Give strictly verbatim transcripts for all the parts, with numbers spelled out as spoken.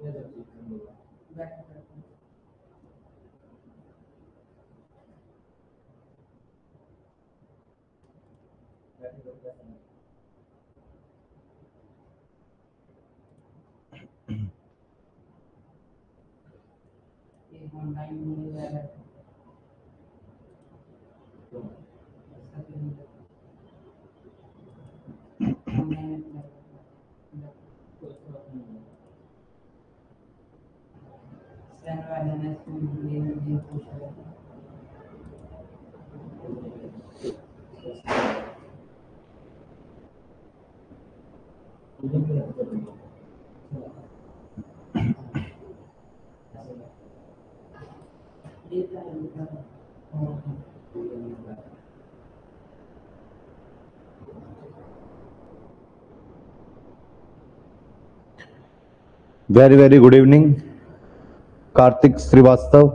Very very good evening, Kartik Srivastava.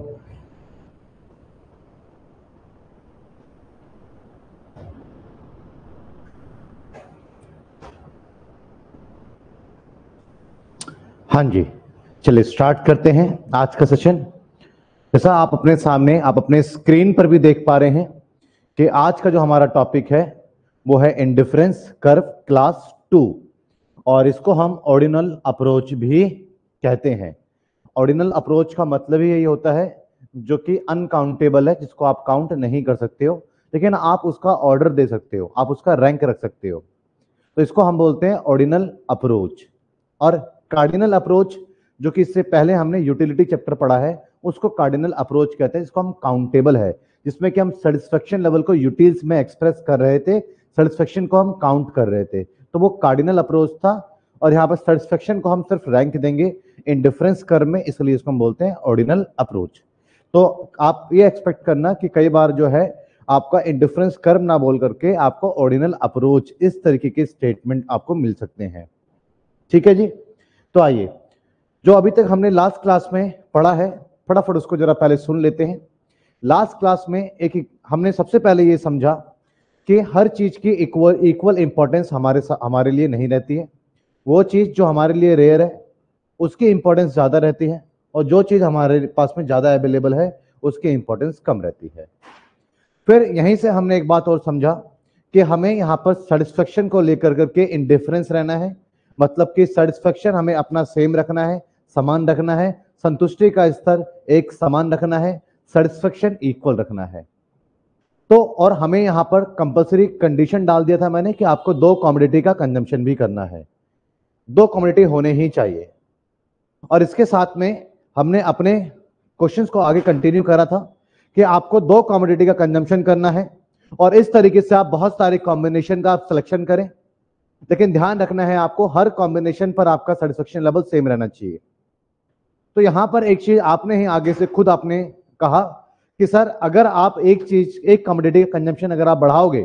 हाँ जी, चलिए स्टार्ट करते हैं आज का सेशन। जैसा आप अपने सामने, आप अपने स्क्रीन पर भी देख पा रहे हैं कि आज का जो हमारा टॉपिक है वो है इंडिफरेंस कर्व क्लास टू, और इसको हम ऑर्डिनल अप्रोच भी कहते हैं। ऑर्डिनल अप्रोच का मतलब ही यही होता है जो कि अनकाउंटेबल है, जिसको आप काउंट नहीं कर सकते हो, लेकिन आप उसका ऑर्डर दे सकते हो, आप उसका रैंक रख सकते हो। तो इसको हम बोलते हैं ऑर्डिनल अप्रोच। और कार्डिनल अप्रोच, जो कि इससे पहले हमने यूटिलिटी चैप्टर पढ़ा है, उसको कार्डिनल अप्रोच कहते हैं, जिसको हम काउंटेबल है, जिसमें कि हम सेटिस्फेक्शन लेवल को यूटिल्स में एक्सप्रेस कर रहे थे, सेटिस्फेक्शन को हम काउंट कर रहे थे, तो वो कार्डिनल अप्रोच था। और यहाँ पर सेटिस्फेक्शन को हम सिर्फ रैंक देंगे इंडिफरेंस कर्व में, इसलिए इसको हम बोलते हैं ऑर्डिनल अप्रोच। तो आप ये एक्सपेक्ट करना कि कई बार जो है आपका इंडिफरेंस कर्व ना बोल करके आपको ऑर्डिनल अप्रोच, इस तरीके के स्टेटमेंट आपको मिल सकते हैं। ठीक है जी। तो आइए, जो अभी तक हमने लास्ट क्लास में पढ़ा है, फटाफट उसको जरा पहले सुन लेते हैं। लास्ट क्लास में एक हमने सबसे पहले ये समझा कि हर चीज की इक्वल इक्वल इंपॉर्टेंस हमारे हमारे लिए नहीं रहती है। वो चीज जो हमारे लिए रेयर है उसकी इंपॉर्टेंस ज्यादा रहती है, और जो चीज हमारे पास में ज्यादा अवेलेबल है उसकी इंपॉर्टेंस कम रहती है। फिर यहीं से हमने एक बात और समझा कि हमें यहाँ पर सेटिस्फेक्शन को लेकर करके इंडिफरेंस रहना है, मतलब कि सेटिस्फेक्शन हमें अपना सेम रखना है, समान रखना है, संतुष्टि का स्तर एक समान रखना है, सेटिस्फेक्शन इक्वल रखना है। तो और हमें यहाँ पर कंपल्सरी कंडीशन डाल दिया था मैंने कि आपको दो कमोडिटी का कंजम्पशन भी करना है, दो कमोडिटी होने ही चाहिए। और इसके साथ में हमने अपने क्वेश्चंस को आगे कंटिन्यू करा था कि आपको दो कमोडिटी का कंजम्पशन करना है, और इस तरीके से आप बहुत सारे कॉम्बिनेशन का आप सिलेक्शन करें, लेकिन ध्यान रखना है आपको हर कॉम्बिनेशन पर आपका सेटिस्फेक्शन लेवल सेम रहना चाहिए। तो यहां पर एक चीज आपने ही आगे से खुद आपने कहा कि सर अगर आप एक चीज, एक कमोडिटी का कंजम्पशन अगर आप बढ़ाओगे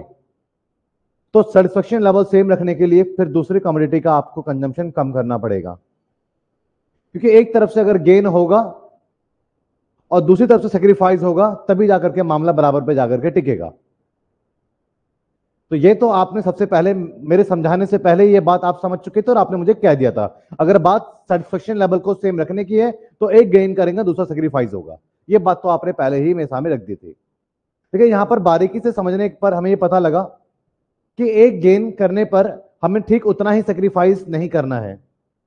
तो सेटिस्फेक्शन लेवल सेम रखने के लिए फिर दूसरी कमोडिटी का आपको कंजम्पशन कम करना पड़ेगा, क्योंकि एक तरफ से अगर गेन होगा और दूसरी तरफ से सेक्रीफाइस होगा तभी जाकर के मामला बराबर पे जाकर के टिकेगा। तो ये तो आपने सबसे पहले मेरे समझाने से पहले ये बात आप समझ चुके थे और आपने मुझे कह दिया था, अगर बात सेटिस्फेक्शन लेवल को सेम रखने की है तो एक गेन करेंगे दूसरा सेक्रीफाइस होगा। ये बात तो आपने पहले ही मेरे सामने रख दी थी। देखिए यहां पर बारीकी से समझने पर हमें ये पता लगा कि एक गेन करने पर हमें ठीक उतना ही सेक्रीफाइस नहीं करना है।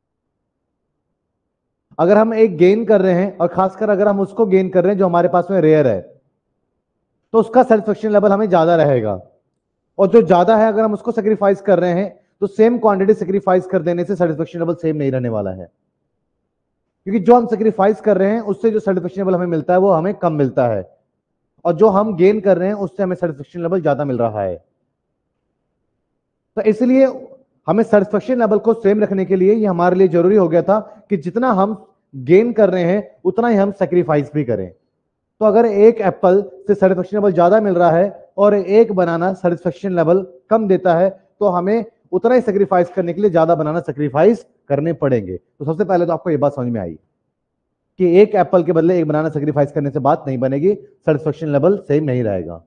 अगर हम एक गेन कर रहे हैं और खासकर अगर हम उसको गेन कर रहे हैं जो हमारे पास में रेयर है, तो उसका सेटिस्फेक्शन लेवल हमें ज्यादा रहेगा, और जो ज्यादा है अगर हम उसको सेक्रीफाइस कर रहे हैं तो सेम क्वांटिटी सेक्रीफाइस कर देने से सेटिस्फेक्शन लेवल सेम नहीं रहने वाला है, क्योंकि जो हम सेक्रीफाइस कर रहे हैं उससे जो सेटिस्फेक्शन लेवल हमें मिलता है वो हमें कम मिलता है, और जो हम गेन कर रहे हैं उससे हमें सेटिस्फेक्शन लेवल ज्यादा मिल रहा है। तो इसलिए हमें सेटिस्फेक्शन लेवल को सेम रखने के लिए ये हमारे लिए जरूरी हो गया था कि जितना हम गेन कर रहे हैं उतना ही हम सेक्रीफाइस भी करें। तो अगर एक एप्पल से सेटिस्फेक्शन लेवल ज्यादा मिल रहा है और एक बनाना सेटिस्फेक्शन लेवल कम देता है, तो हमें उतना ही सेक्रीफाइस करने के लिए ज्यादा बनाना सेक्रीफाइस करने पड़ेंगे। तो सबसे पहले तो आपको यह बात समझ में आई कि एक एप्पल के बदले एक बनाना सेक्रीफाइस करने से बात नहीं बनेगी, सेटिस्फेक्शन लेवल सेम नहीं रहेगा।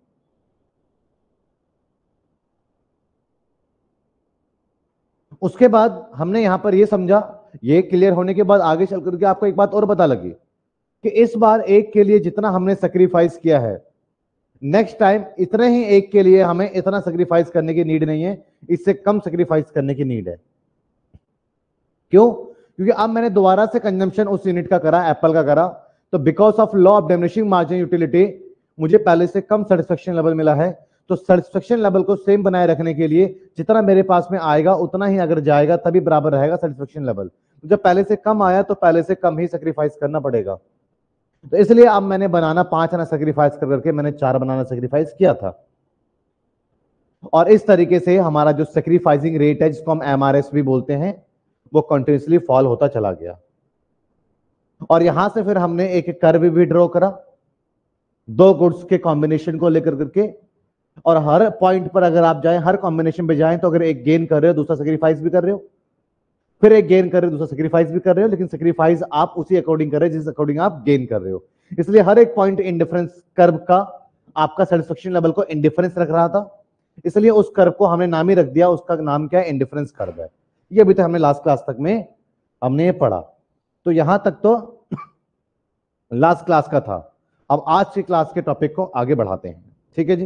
उसके बाद हमने यहां पर यह समझा ये क्लियर होने के बाद आगे चल करके आपको एक बात और पता लगी कि इस बार एक के लिए जितना हमने सेक्रीफाइस किया है, नेक्स्ट टाइम इतने ही एक के लिए हमें इतना सेक्रीफाइस करने की नीड नहीं है, इससे कम सेक्रीफाइस करने की नीड है। क्यों? क्योंकि अब मैंने दोबारा से कंजम्पशन उस यूनिट का करा, एप्पल का करा, तो because of law of diminishing margin utility मुझे पहले से कम सेटिस्फेक्शन लेवल मिला है। तो सेटिस्फेक्शन लेवल को सेम बनाए रखने के लिए जितना मेरे पास में आएगा उतना ही अगर जाएगा तभी बराबर रहेगा सेटिस्फेक्शन लेवल। जब पहले से कम आया तो पहले से कम ही सेक्रीफाइस करना पड़ेगा। तो इसलिए अब मैंने बनाना पांच आना सेक्रीफाइस कर करके मैंने चार बनाना सेक्रीफाइस किया था। और इस तरीके से हमारा जो सेक्रीफाइसिंग रेट है, जिसको हम एमआरएस भी बोलते हैं, वो कंटिन्यूसली फॉल होता चला गया। और यहां से फिर हमने एक कर्व भी ड्रॉ करा दो गुड्स के कॉम्बिनेशन को लेकर करके, और हर पॉइंट पर अगर आप जाएं, हर कॉम्बिनेशन पे जाएं, तो अगर एक गेन कर रहे हो दूसरा सेक्रीफाइस भी कर रहे हो, फिर एक गेन कर रहे हो दूसरा सेक्रीफाइस भी कर रहे हो, लेकिन सेक्रीफाइस आप उसी अकॉर्डिंग कर रहे हो जिस अकॉर्डिंग आप गेन कर रहे हो। इसलिए हर एक पॉइंट इंडिफरेंस कर्व का आपका सेटिस्फेक्शन लेवल को इंडिफरेंस रख रहा था, इसलिए उस कर्व को हमने नाम ही रख दिया, उसका नाम क्या है? इंडिफरेंस कर्व है। ये अभी तक हमने लास्ट क्लास तक में हमने ये पढ़ा। तो यहां तक तो लास्ट क्लास का था। अब आज की क्लास के टॉपिक को आगे बढ़ाते हैं, ठीक है जी।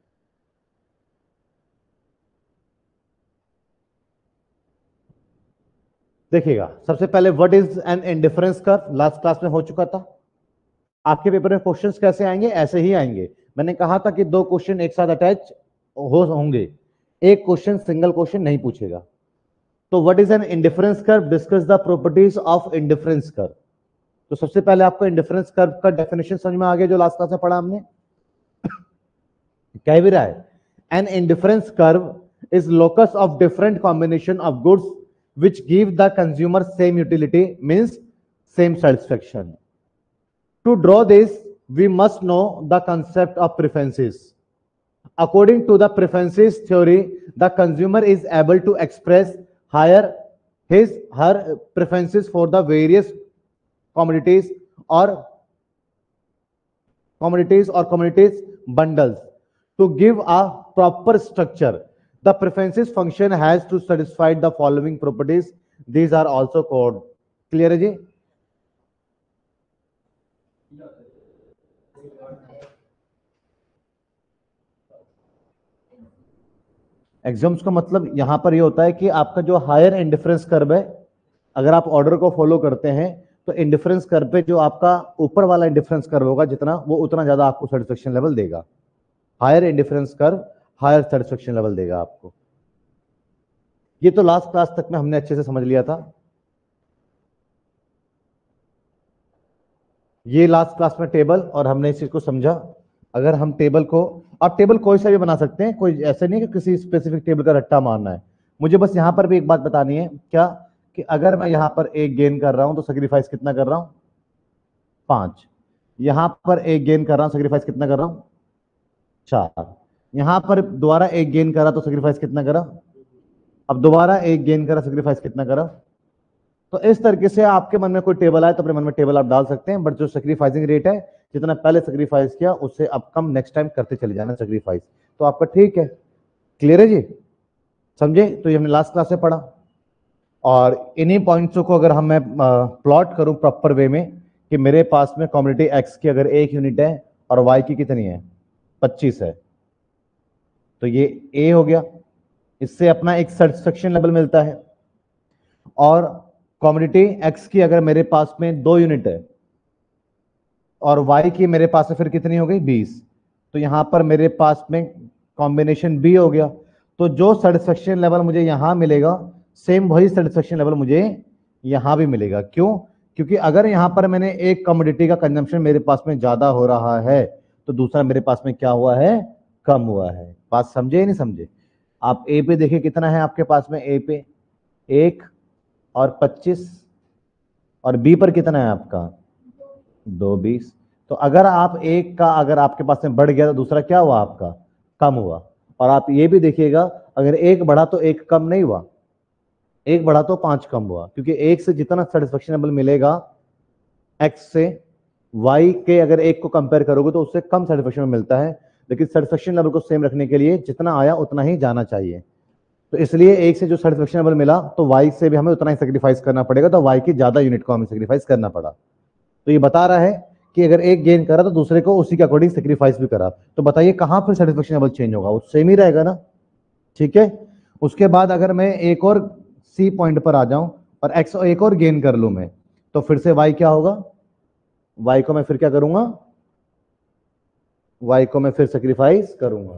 देखिएगा, सबसे पहले what is an indifference curve, last class में हो चुका था। आपके पेपर में क्वेश्चंस कैसे आएंगे? ऐसे ही आएंगे। मैंने कहा था कि दो क्वेश्चन एक साथ अटैच हो होंगे, एक क्वेश्चन सिंगल क्वेश्चन नहीं पूछेगा। तो what is an indifference curve, discuss the properties of indifference curve. तो सबसे पहले आपको इंडिफरेंस कर्व का डेफिनेशन समझ में आ गया जो लास्ट क्लास में पढ़ा हमने। कह भी रहा है, an indifference curve is locus of different combination of goods which give the consumer same utility, means same satisfaction. To draw this, we must know the concept of preferences. According to the preferences theory, the consumer is able to express higher his her preferences for the various commodities or commodities or commodities bundles. To give a proper structure, the preferences function has to satisfy the following properties. These are also called, clear है जी? Exams का मतलब यहां पर ये होता है कि आपका जो हायर इंडिफरेंस कर्व है, अगर आप ऑर्डर को फॉलो करते हैं तो इंडिफरेंस कर्व पे जो आपका ऊपर वाला इंडिफरेंस कर्व होगा जितना, वो उतना ज्यादा आपको सेटिस्फेक्शन लेवल देगा। Higher indifference curve higher satisfaction level देगा आपको। ये तो लास्ट क्लास तक में हमने अच्छे से समझ लिया था। ये लास्ट क्लास में टेबल, और हमने इस चीज को समझा। अगर हम टेबल को, आप टेबल कोई सा भी बना सकते हैं, कोई ऐसे नहीं कि किसी स्पेसिफिक टेबल का रट्टा मारना है। मुझे बस यहां पर भी एक बात बतानी है, क्या कि अगर मैं यहां पर एक गेन कर रहा हूं तो सेक्रीफाइस कितना कर रहा हूं? पांच। यहां पर एक गेन कर रहा हूं, सेक्रीफाइस कितना कर रहा हूं? चार। यहां पर दोबारा एक गेन करा तो सेक्रीफाइस कितना करा? अब दोबारा एक गेन करा, सेक्रीफाइस कितना करा? तो इस तरीके से आपके मन में कोई टेबल आए तो अपने मन में टेबल आप डाल सकते हैं, बट जो सेक्रीफाइसिंग रेट है, जितना पहले सेक्रीफाइस किया उससे अब कम नेक्स्ट टाइम करते चले जाना सेक्रीफाइस, तो आपका ठीक है। क्लियर है जी? समझे? तो ये हमने लास्ट क्लास में पढ़ा। और इन्हीं पॉइंट्सों को अगर हम मैं प्लॉट करूं प्रॉपर वे में, कि मेरे पास में कॉमोडिटी एक्स की अगर एक यूनिट है और वाई की कितनी है? पच्चीस है, तो ये ए हो गया, इससे अपना एक सेटिस्फेक्शन लेवल मिलता है। और कॉमोडिटी एक्स की अगर मेरे पास में दो यूनिट है और वाई की मेरे पास में फिर कितनी हो गई? बीस, तो यहां पर मेरे पास में कॉम्बिनेशन बी हो गया। तो जो सेटिस्फेक्शन लेवल मुझे यहां मिलेगा, सेम वही सेटिस्फेक्शन लेवल मुझे यहां भी मिलेगा। क्यों? क्योंकि अगर यहां पर मैंने एक कमोडिटी का कंजम्पशन मेरे पास में ज्यादा हो रहा है तो दूसरा मेरे पास में क्या हुआ है? कम हुआ है। बात समझे या नहीं समझे? आप ए पे देखिए कितना है आपके पास में, ए पे एक और पच्चीस, और बी पर कितना है आपका? दो बीस। तो अगर आप एक का अगर आपके पास में बढ़ गया तो दूसरा क्या हुआ आपका? कम हुआ। और आप ये भी देखिएगा, अगर एक बढ़ा तो एक कम नहीं हुआ, एक बढ़ा तो पांच कम हुआ, क्योंकि एक से जितना सेटिस्फेक्शन लेवल मिलेगा एक्स से, वाई के अगर एक को कंपेयर करोगे तो उससे कम सेटिस्फेक्शन मिलता है। लेकिन सेटिस्फेक्शन लेवल को सेम रखने के लिए जितना आया उतना ही जाना चाहिए। तो इसलिए एक से जो सेटिस्फेक्शन लेवल मिला तो वाई से भी हमें उतना ही सेक्रीफाइस करना पड़ेगा, तो वाई की ज्यादा यूनिट को हमें सेक्रीफाइस करना पड़ा। तो ये बता रहा है कि अगर एक गेन करा तो दूसरे को उसी के अकॉर्डिंग सेक्रीफाइस भी करा। तो बताइए कहां पर सेटिस्फेक्शन लेवल चेंज होगा, वो सेम ही रहेगा ना। ठीक है, उसके बाद अगर मैं एक और सी पॉइंट पर आ जाऊं और एक्स एक और गेन कर लूं मैं, तो फिर से वाई क्या होगा, वाई को मैं फिर क्या करूंगा, वाई को मैं फिर सेक्रीफाइस करूंगा।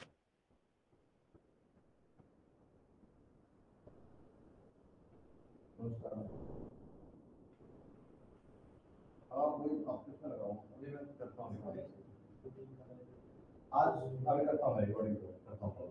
आज अभी करता हूं, रिकॉर्डिंग करता हूं।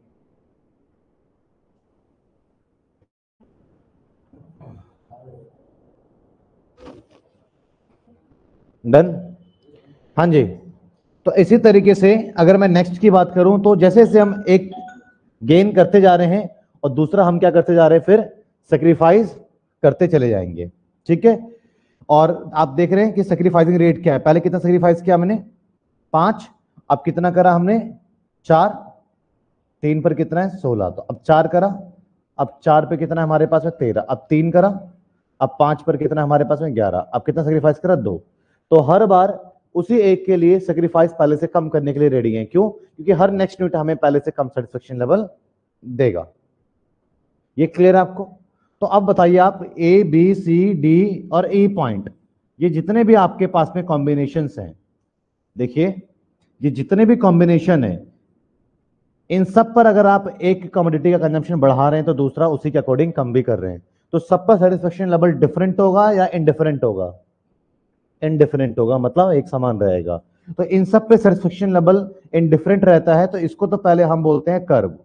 डन। हाँ जी, तो इसी तरीके से अगर मैं नेक्स्ट की बात करूं तो जैसे जैसे हम एक गेन करते जा रहे हैं और दूसरा हम क्या करते जा रहे हैं, फिर सेक्रीफाइस करते चले जाएंगे। ठीक है, और आप देख रहे हैं कि सेक्रीफाइसिंग रेट क्या है। पहले कितना सेक्रीफाइस किया मैंने, पांच। अब कितना करा हमने, चार। तीन पर कितना है, सोलह। तो अब चार करा, अब चार पे कितना है हमारे पास में, तेरह। अब तीन करा, अब पांच पर कितना है हमारे पास में, ग्यारह। अब कितना सेक्रीफाइस करा, दो। तो हर बार उसी एक के लिए सेक्रीफाइस पहले से कम करने के लिए रेडी हैं। क्यों, क्योंकि हर नेक्स्ट यूनिट हमें पहले से कम सेटिस्फेक्शन लेवल देगा। ये क्लियर है आपको। तो अब बताइए आप, ए बी सी डी और ई पॉइंट, ये जितने भी आपके पास में कॉम्बिनेशंस हैं, देखिए ये जितने भी कॉम्बिनेशन है, इन सब पर अगर आप एक कमोडिटी का कंजम्पशन बढ़ा रहे हैं तो दूसरा उसी के अकॉर्डिंग कम भी कर रहे हैं, तो सब पर सेटिस्फेक्शन लेवल डिफरेंट होगा या इनडिफरेंट होगा, इनडिफरेंट होगा, मतलब एक समान रहेगा। तो इन सब पे सेटिस्फेक्शन लेवल इनडिफरेंट रहता है, तो इसको तो पहले हम बोलते हैं कर्व।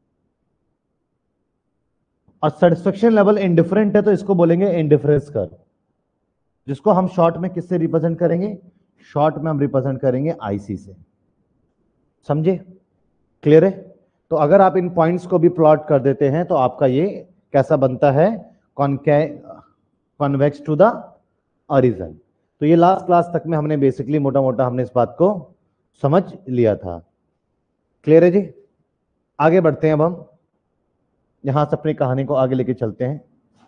और सेटिस्फेक्शन लेवल इनडिफरेंट है तो इसको बोलेंगे इंडिफरेंस कर्व, जिसको हम शॉर्ट में किससे रिप्रेजेंट करेंगे, शॉर्ट में हम रिप्रेजेंट करेंगे आईसी से। समझे, क्लियर है। तो अगर आप इन पॉइंट्स को भी प्लॉट कर देते हैं तो आपका ये कैसा बनता है, कॉन्वेक्स टू द ओरिजिन। तो ये लास्ट क्लास तक में हमने बेसिकली मोटा मोटा हमने इस बात को समझ लिया था। क्लियर है जी। आगे बढ़ते हैं, अब हम यहां से अपनी कहानी को आगे लेके चलते हैं।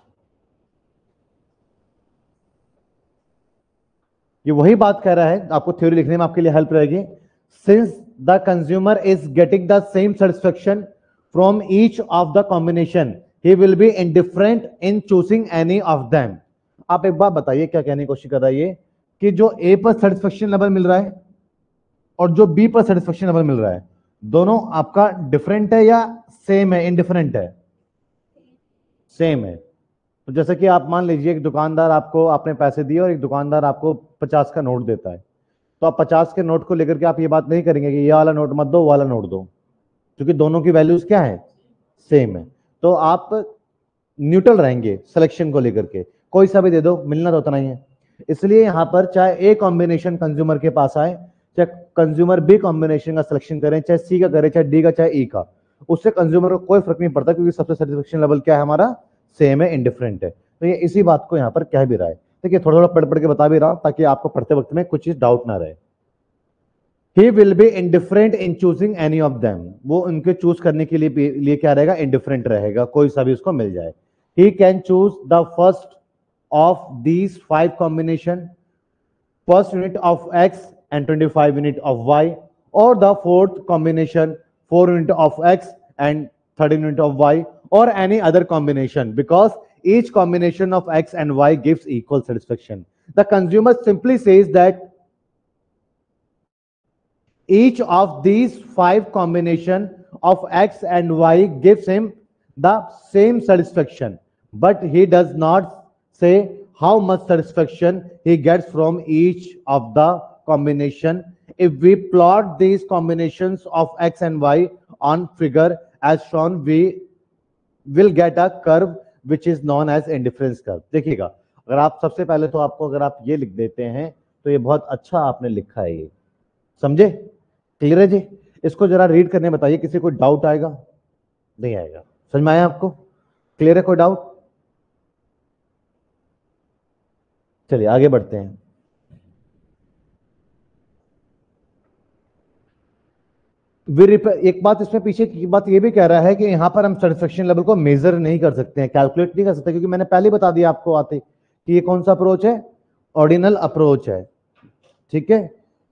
ये वही बात कह रहा है, आपको थ्योरी लिखने में आपके लिए हेल्प रहेगी। Since the consumer is getting the same satisfaction from each of the combination, he will be indifferent in choosing any of them. आप एक बात बताइए, क्या कहने की कोशिश कर रहा है ये, कि जो ए पर सेटिस्फेक्शन लेवल मिल रहा है और जो बी पर सेटिस्फेक्शन लेवल मिल रहा है, दोनों आपका डिफरेंट है या सेम है, इनडिफरेंट है, सेम है। तो जैसे कि आप मान लीजिए एक दुकानदार आपको, आपने पैसे दिए और एक दुकानदार आपको पचास का नोट देता है, तो आप पचास के नोट को लेकर के आप ये बात नहीं करेंगे कि ये वाला नोट मत दो, वो वाला नोट दो, क्योंकि दोनों की वैल्यूज क्या है, सेम है। तो आप न्यूट्रल रहेंगे सिलेक्शन को लेकर के, कोई सा भी दे दो, मिलना तो उतना ही है। इसलिए यहां पर चाहे ए कॉम्बिनेशन कंज्यूमर के पास आए, चाहे कंज्यूमर बी कॉम्बिनेशन का सिलेक्शन करें, चाहे सी का करें, चाहे डी का, चाहे ई का, उससे कंज्यूमर को कोई फर्क नहीं पड़ता, क्योंकि सबसे सेटिस्फेक्शन लेवल क्या है हमारा, सेम है, इंडिफरेंट है। तो ये इसी बात को यहां पर कह भी रहा है। देखिए थोड़ा थोड़ा पढ़ पढ़ के बता भी रहा हूं ताकि आपको पढ़ते वक्त में कुछ चीज डाउट ना रहे। He will be indifferent in choosing any of them. वो उनके चूज करने के लिए लिए क्या रहेगा, इंडिफरेंट रहेगा, कोई सा भी उसको मिल जाए। He can choose the first of these five combination, first unit of x and twenty-five unit of y, or the fourth combination, four unit of x and thirteen unit of y, or any other combination, because each combination of x and y gives equal satisfaction. The consumer simply says that each of these five combination of x and y gives him the same satisfaction, but he does not say how much satisfaction he gets from each of the combination. If we plot these combinations of x and y on figure as shown, we will get a curve which is known as indifference curve. देखिएगा, अगर आप सबसे पहले तो आपको अगर आप ये लिख देते हैं तो ये बहुत अच्छा आपने लिखा है, ये समझे, क्लियर है जी। इसको जरा रीड करने बताइए, किसी को डाउट आएगा, नहीं आएगा, समझ में आया आपको, क्लियर है, कोई डाउट। चलिए आगे बढ़ते हैं। एक बात इसमें पीछे की बात ये भी कह रहा है कि यहां पर हम सेटिस्फेक्शन लेवल को मेजर नहीं कर सकते हैं, कैलकुलेट नहीं कर सकते, क्योंकि मैंने पहले बता दिया आपको आते कि ये कौन सा अप्रोच है, ऑर्डिनल अप्रोच है। ठीक है,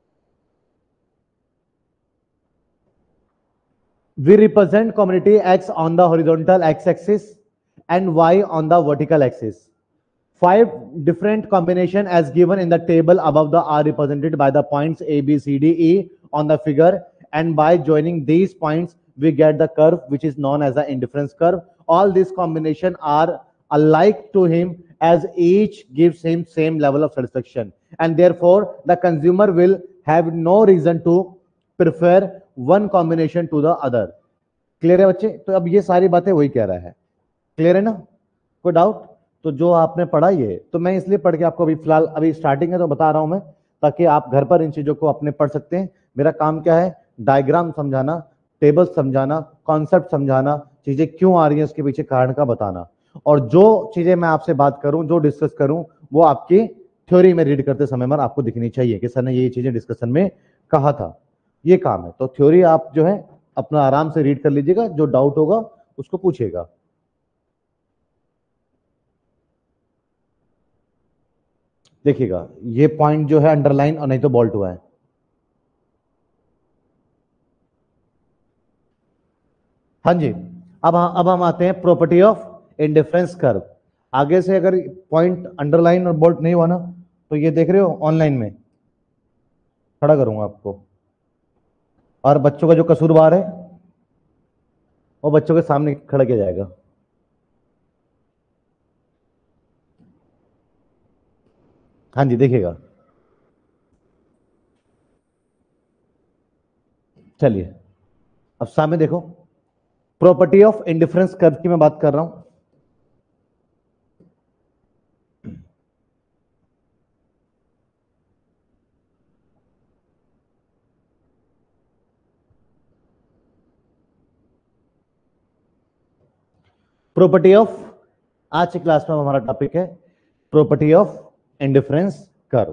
we represent community X on the horizontal X axis and Y on the vertical axis. Five different combination as given in the table above the are represented by the points A, B, C, D, E on the figure, and by joining these points we get the curve which is known as the indifference curve. All these combination are alike to him as each gives him same level of satisfaction, and therefore the consumer will have no reason to prefer one combination to the other. Clear है बच्चे? तो अब ये सारी बातें वही कह रहा है। क्लियर है ना? कोई डाउट? तो जो आपने पढ़ा ये तो मैं इसलिए पढ़ के आपको अभी फिलहाल अभी स्टार्टिंग है तो बता रहा हूं मैं, ताकि आप घर पर इन चीजों को अपने पढ़ सकते हैं। मेरा काम क्या है? डायग्राम समझाना, टेबल समझाना, कॉन्सेप्ट समझाना, चीजें क्यों आ रही है उसके पीछे कारण का बताना, और जो चीजें मैं आपसे बात करूं, जो डिस्कस करूं, वो आपकी थ्योरी में रीड करते समय में आपको दिखनी चाहिए कि सर ने ये चीजें डिस्कशन में कहा था। ये काम है। तो थ्योरी आप जो है अपना आराम से रीड कर लीजिएगा, जो डाउट होगा उसको पूछिएगा। देखिएगा ये पॉइंट जो है अंडरलाइन और नहीं तो बोल्ट हुआ है। हाँ जी, अब अब हम आते हैं प्रॉपर्टी ऑफ इंडिफरेंस कर्व। आगे से अगर पॉइंट अंडरलाइन और बोल्ट नहीं हुआ ना, तो ये देख रहे हो ऑनलाइन में खड़ा करूंगा आपको, और बच्चों का जो कसूरवार है वो बच्चों के सामने खड़ा किया जाएगा। हाँ जी, देखिएगा। चलिए अब सामने देखो, प्रॉपर्टी ऑफ इंडिफरेंस कर्व की मैं बात कर रहा हूं। प्रॉपर्टी ऑफ, आज की क्लास में हमारा टॉपिक है प्रॉपर्टी ऑफ इंडिफरेंस कर्व।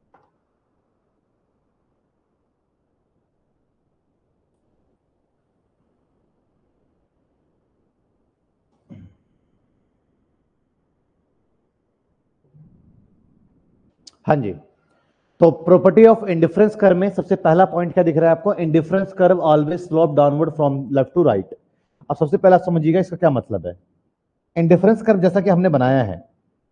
हाँ जी, तो प्रॉपर्टी ऑफ इंडिफरेंस कर्व में सबसे पहला पॉइंट क्या दिख रहा है आपको? Indifference curve always slope downward from left to right. अब सबसे पहला समझिएगा इसका क्या मतलब है। इंडिफरेंस कर्व जैसा कि हमने बनाया है,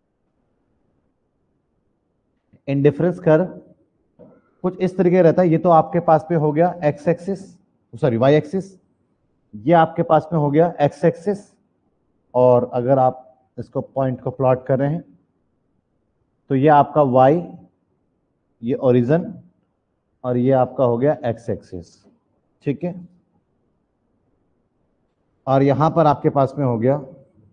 इंडिफरेंस कर्व कुछ इस तरीके रहता है। ये तो आपके पास पे हो गया X axis, sorry Y axis, ये आपके पास में हो गया एक्स एक्सिस, और अगर आप इसको पॉइंट को प्लॉट कर रहे हैं तो ये आपका वाई, ये ओरिजिन, और ये आपका हो गया एक्स एक्सिस। ठीक है, और यहां पर आपके पास में हो गया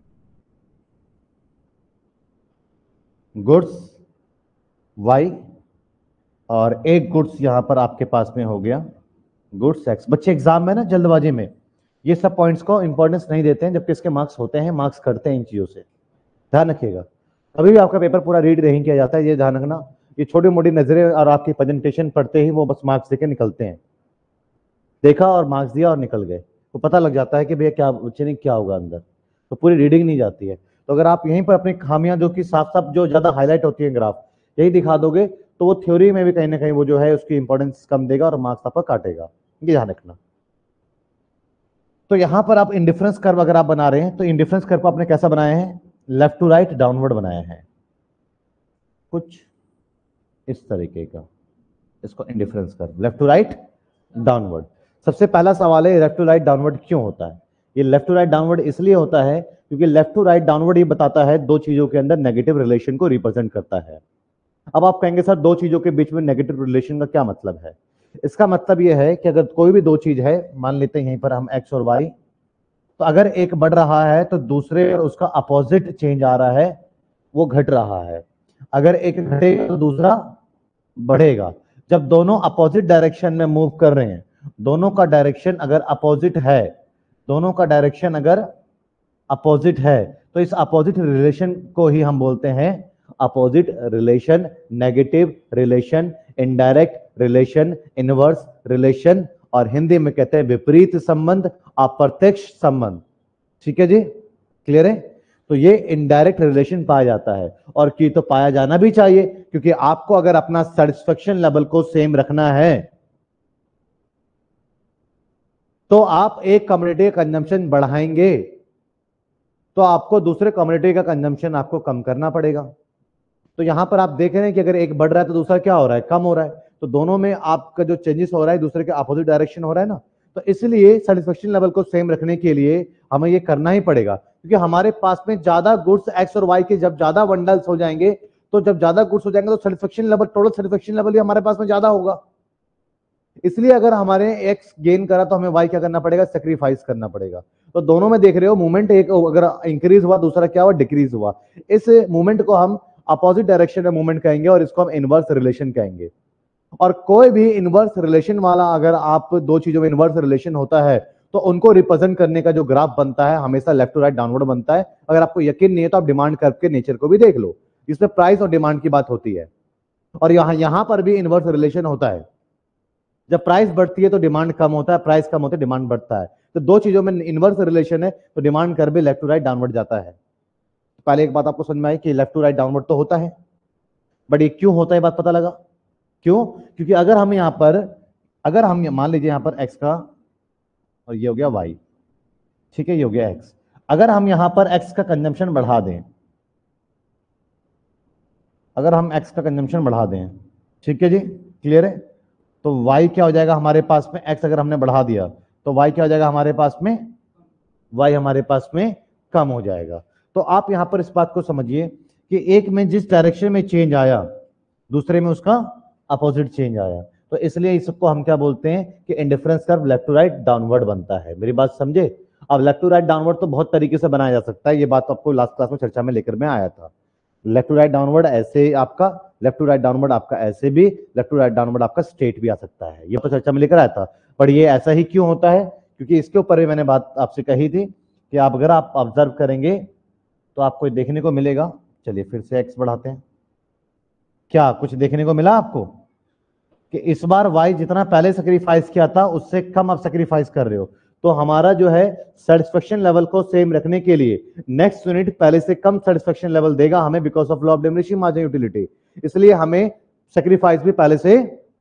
गुड्स वाई, और एक गुड्स यहां पर आपके पास में हो गया गुड्स एक्स। बच्चे एग्जाम में ना जल्दबाजी में ये सब पॉइंट्स को इंपॉर्टेंस नहीं देते हैं, जबकि इसके मार्क्स होते हैं, मार्क्स करते हैं इन चीजों से। ध्यान रखिएगा, कभी भी आपका पेपर पूरा रीड नहीं किया जाता है, ये ध्यान रखना। ये छोटी मोटी नजरें और आपकी प्रेजेंटेशन पढ़ते ही वो बस मार्क्स देके निकलते हैं। देखा और मार्क्स दिया और निकल गए, तो पता लग जाता है कि भैया क्या बच्चे ने क्या होगा अंदर, तो पूरी रीडिंग नहीं जाती है। तो अगर आप यहीं पर अपनी खामियां जो कि साफ साफ जो ज्यादा हाईलाइट होती है ग्राफ, यही दिखा दोगे तो वो थ्योरी में भी कहीं ना कहीं वो जो है उसकी इंपॉर्टेंस कम देगा और मार्क्स आपका काटेगा। ये ध्यान रखना। तो यहां पर आप इंडिफरेंस कर्व अगर आप बना रहे हैं तो इंडिफरेंस कर्व को आपने कैसा बनाया है? लेफ्ट टू राइट डाउनवर्ड बनाया है, कुछ इस तरीके का। इसको indifference curve left to right downward. सबसे पहला सवाल है लेफ्ट टू राइट डाउनवर्ड क्यों होता है? ये लेफ्ट टू राइट डाउनवर्ड इसलिए होता है क्योंकि लेफ्ट टू राइट डाउनवर्ड ये बताता है दो चीजों के अंदर नेगेटिव रिलेशन को रिप्रेजेंट करता है। अब आप कहेंगे सर दो चीजों के बीच में नेगेटिव रिलेशन का क्या मतलब है? इसका मतलब यह है कि अगर कोई भी दो चीज है, मान लेते हैं यहीं पर हम एक्स और वाई, तो अगर एक बढ़ रहा है तो दूसरे और उसका अपोजिट चेंज आ रहा है, वो घट रहा है। अगर एक घटेगा तो दूसरा बढ़ेगा। जब दोनों अपोजिट डायरेक्शन में मूव कर रहे हैं, दोनों का डायरेक्शन अगर अपोजिट है, दोनों का डायरेक्शन अगर अपोजिट है, तो इस अपोजिट रिलेशन को ही हम बोलते हैं opposite relation, negative relation, indirect relation, inverse relation और हिंदी में कहते हैं विपरीत संबंध, अप्रत्यक्ष संबंध। ठीक है जी, क्लियर है। तो ये इनडायरेक्ट रिलेशन पाया जाता है, और कि तो पाया जाना भी चाहिए, क्योंकि आपको अगर अपना सेटिस्फेक्शन लेवल को सेम रखना है तो आप एक कम्युनिटी का कंजम्पशन बढ़ाएंगे तो आपको दूसरे कम्युनिटी का कंजम्पशन आपको कम करना पड़ेगा। तो यहां पर आप देख रहे हैं कि अगर एक बढ़ रहा है तो दूसरा क्या हो रहा है, कम हो रहा है। तो दोनों में आपका जो चेंजेस हो रहा है दूसरे के अपोजिट डायरेक्शन हो रहा है ना। तो इसलिए सेटिस्फेक्शन लेवल को सेम रखने के लिए हमें ये करना ही पड़ेगा, क्योंकि हमारे पास में ज्यादा गुड्स एक्स और वाई के जब ज्यादा बंडल्स हो जाएंगे, तो जब ज्यादा गुड्स हो जाएंगे तो satisfaction level, total satisfaction level भी हमारे पास में ज्यादा होगा। इसलिए अगर हमारे एक्स गेन करा तो हमें वाई क्या करना पड़ेगा, सेक्रीफाइस करना पड़ेगा। तो दोनों में देख रहे हो मूवमेंट, एक अगर इंक्रीज हुआ दूसरा क्या हुआ, डिक्रीज हुआ। इस मूवमेंट को हम अपोजिट डायरेक्शन में मूवमेंट कहेंगे और इसको हम इनवर्स रिलेशन कहेंगे। और कोई भी इनवर्स रिलेशन वाला, अगर आप दो चीजों में इनवर्स रिलेशन होता है तो उनको रिप्रेजेंट करने का जो ग्राफ बनता है हमेशा लेफ्ट टू राइट डाउनवर्ड बनता है। अगर आपको यकीन नहीं है तो आप डिमांड कर्व के नेचर को भी देख लो, इसमें प्राइस और डिमांड की बात होती है। और यहां यहां पर भी इनवर्स रिलेशन होता है, जब प्राइस बढ़ती है तो डिमांड कम होता है, प्राइस कम होता है डिमांड बढ़ता है। तो दो चीजों में इनवर्स रिलेशन है, तो डिमांड कर्व भी लेफ्ट टू राइट डाउनवर्ड जाता है। पहले एक बात आपको समझ में आई कि लेफ्ट टू राइट डाउनवर्ड तो होता है, बट ये क्यों होता है बात पता लगा क्यों? क्योंकि अगर हम यहां पर, अगर हम मान लीजिए यहां पर एक्स का और ये हो गया वाई, ठीक है, ये हो गया एक्स। अगर हम यहां पर एक्स का कंजम्पशन बढ़ा दें, अगर हम एक्स का कंजम्पशन बढ़ा दें, ठीक है जी, क्लियर है, तो y क्या हो जाएगा हमारे पास में, x अगर हमने बढ़ा दिया तो y क्या हो जाएगा हमारे पास में, y हमारे पास में कम हो जाएगा। तो आप यहां पर इस बात को समझिए कि एक में जिस डायरेक्शन में चेंज आया दूसरे में उसका अपोजिट चेंज आया। तो इसलिए इसको हम क्या बोलते हैं कि indifference curve left to right downward बनता है। मेरी बात समझे? अब लेफ्ट टू राइट डाउनवर्ड तो बहुत तरीके से बनाया जा सकता है, ये बात तो आपको लास्ट क्लास में चर्चा में लेकर में आया था। लेफ्ट टू राइट डाउनवर्ड ऐसे आपका, लेफ्ट टू राइट डाउनवर्ड आपका ऐसे भी, लेफ्ट टू राइट डाउनवर्ड आपका स्ट्रेट भी आ सकता है, ये तो चर्चा में लेकर आया था। पर ये ऐसा ही क्यों होता है? क्योंकि इसके ऊपर भी मैंने बात आपसे कही थी कि आप अगर आप ऑब्जर्व करेंगे तो आपको देखने को मिलेगा। चलिए फिर से एक्स बढ़ाते हैं, क्या कुछ देखने को मिला आपको कि इस बार वाई जितना पहले सेक्रीफाइस किया था उससे कम आप सेक्रीफाइस कर रहे हो। तो हमारा जो है सेटिस्फेक्शन लेवल को सेम रखने के लिए नेक्स्ट यूनिट पहले से कम सेटिस्फेक्शन लेवल देगा हमें, because of law of diminishing marginal utility. इसलिए हमें सेक्रीफाइस भी पहले से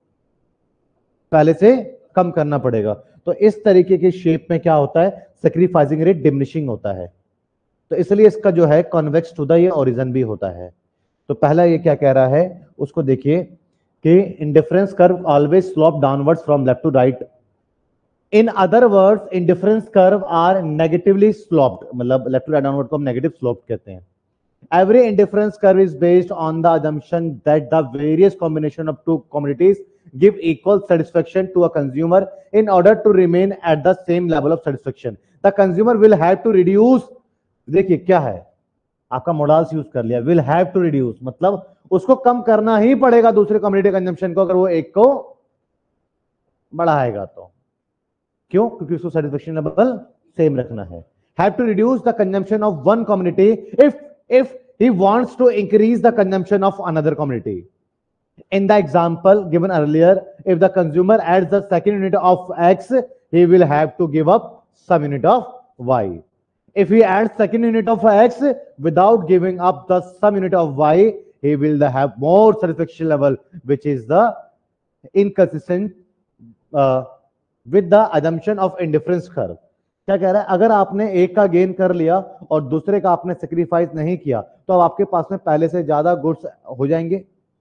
पहले से कम करना पड़ेगा। तो इस तरीके की शेप में क्या होता है, सेक्रीफाइसिंग रेट डिमिनिशिंग होता है। तो इसलिए इसका जो है कॉन्वेक्स टू द ये ओरिजिन भी होता है। तो पहला ये क्या कह रहा है उसको देखिए कि indifference curve always slope downwards from left to right. In other words indifference curve are negatively sloped, मतलब लेफ्ट टू राइट डाउनवर्ड को हम नेगेटिव स्लोप कहते हैं। Every indifference curve is based on the assumption that the various combination of two commodities give equal satisfaction to a consumer in order to remain at the same level of satisfaction. The consumer will have to reduce, देखिए क्या है आपका models use कर लिया, will have to reduce मतलब उसको कम करना ही पड़ेगा दूसरे कम्युनिटी कंजम्पशन को, अगर वो एक को बढ़ाएगा तो। क्यों? क्योंकि उसको सेटिस्फेक्शन लेवल सेम रखना है। Have to reduce the consumption of one community if if he wants to increase the consumption of another community. In the example given earlier, if the consumer adds the second unit of X, he will have to give up some unit of Y. If he adds second unit of X without giving up the some unit of Y, he will have more satisfaction level, which is the inconsistent uh, with the assumption of indifference curve. क्या कह रहा है, अगर आपने एक का gain कर लिया और दूसरे का आपने सेक्रीफाइस नहीं किया तो अब आपके पास में पहले से ज्यादा गुड्स हो जाएंगे।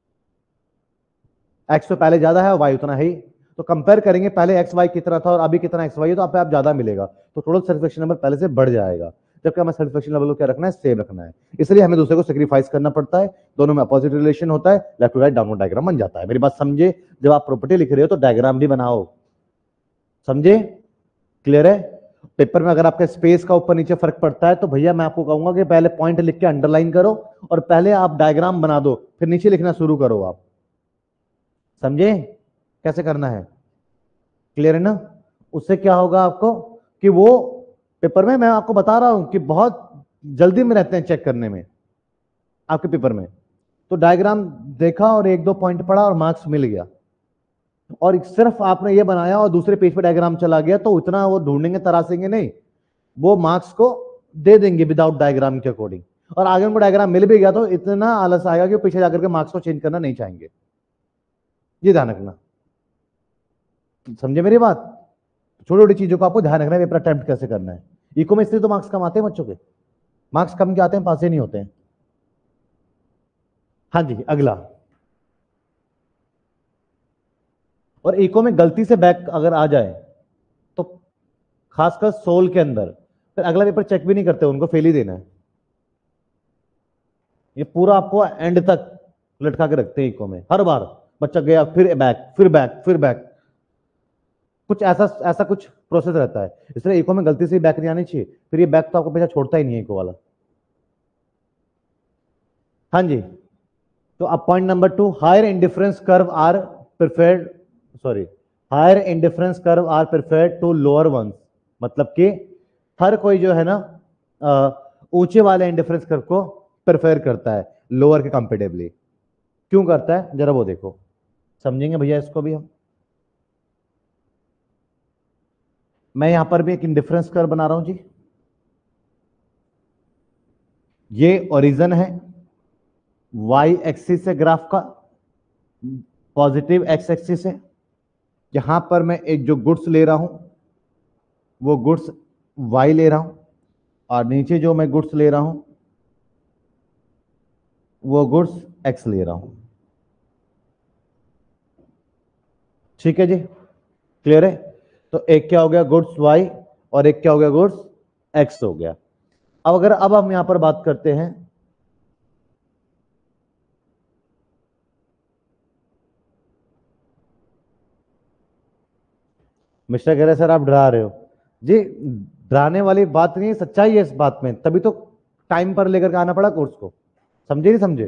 एक्स तो पहले ज्यादा है, वाई उतना ही, तो कंपेयर करेंगे पहले एक्स वाई कितना था और अभी कितना एक्स वाई है, तो आप आप ज्यादा मिलेगा, तो टोटल सेटिस्फेक्शन लेवल पहले से बढ़ जाएगा। जबकि हमें सेटिस्फेक्शन लेवल को क्या रखना है, सेम रखना है। इसलिए हमें दूसरे को सेक्रीफाइस करना पड़ता है, दोनों में अपोजिट रिलेशन होता है, left to right downward diagram बन जाता है। मेरी बात समझे? जब आप प्रॉपर्टी लिख रहे हो तो डायग्राम भी बनाओ, समझे? क्लियर है? पेपर में अगर आपके स्पेस का ऊपर नीचे फर्क पड़ता है तो भैया मैं आपको कहूंगा कि पहले पॉइंट लिख के अंडरलाइन करो और पहले आप डायग्राम बना दो, फिर नीचे लिखना शुरू करो आप। समझे कैसे करना है? क्लियर है ना? उससे क्या होगा आपको कि वो पेपर में, मैं आपको बता रहा हूं कि बहुत जल्दी में रहते हैं चेक करने में आपके पेपर में। तो डायग्राम देखा और एक दो पॉइंट पढ़ा और मार्क्स मिल गया। और सिर्फ आपने ये बनाया और दूसरे पेज पे डायग्राम चला गया तो इतना वो ढूंढेंगे तरासेंगे नहीं, वो मार्क्स को दे देंगे विदाउट डायग्राम के अकॉर्डिंग। और आगे उनको डायग्राम मिल भी गया तो इतना आलस आएगा कि पीछे जाकर के मार्क्स को चेंज करना नहीं चाहेंगे। ये ध्यान रखना, समझे मेरी बात? छोटी छोटी चीजों को आपको ध्यान रखना है, पेपर अटेम्प्ट कैसे करना है। इको में इसलिए तो मार्क्स कम आते हैं बच्चों के, मार्क्स कम के आते हैं, पास ही नहीं होते हैं। हाँ जी, अगला। और इको में गलती से बैक अगर आ जाए तो खासकर सोल के अंदर फिर अगला पेपर चेक भी नहीं करते, उनको फेल ही देना है। ये पूरा आपको एंड तक लटका के रखते हैं इको में। हर बार बच्चा गया फिर बैक फिर बैक फिर बैक, कुछ ऐसा ऐसा कुछ प्रोसेस रहता है। इसलिए इको में गलती से बैक नहीं आनी चाहिए, फिर ये बैक तो आपको पीछे छोड़ता ही नहीं है इको वाला। हाँ जी, तो अब point number two, higher indifference curve are preferred sorry higher indifference curve are preferred to lower ones. मतलब कि हर कोई जो है ना ऊंचे वाले इंडिफरेंस कर्व को प्रेफर करता है लोअर के कंपेरेटिवली। क्यों करता है जरा वो देखो, समझेंगे भैया इसको भी हम। मैं यहां पर भी एक इंडिफरेंस कर्व बना रहा हूं जी। ये ओरिजिन है, वाई एक्सिस है ग्राफ का, पॉजिटिव एक्स एक्सिस है। यहां पर मैं एक जो गुड्स ले रहा हूं वो गुड्स वाई ले रहा हूं, और नीचे जो मैं गुड्स ले रहा हूं वो गुड्स एक्स ले रहा हूं। ठीक है जी, क्लियर है? तो एक क्या हो गया गुड्स वाई और एक क्या हो गया गुड्स एक्स हो गया। अब अगर अब हम यहां पर बात करते हैं, मिस्टर कह रहे सर आप डरा रहे हो जी। डराने वाली बात नहीं है, सच्चाई है इस बात में, तभी तो टाइम पर लेकर के आना पड़ा कोर्स को। समझे नहीं समझे?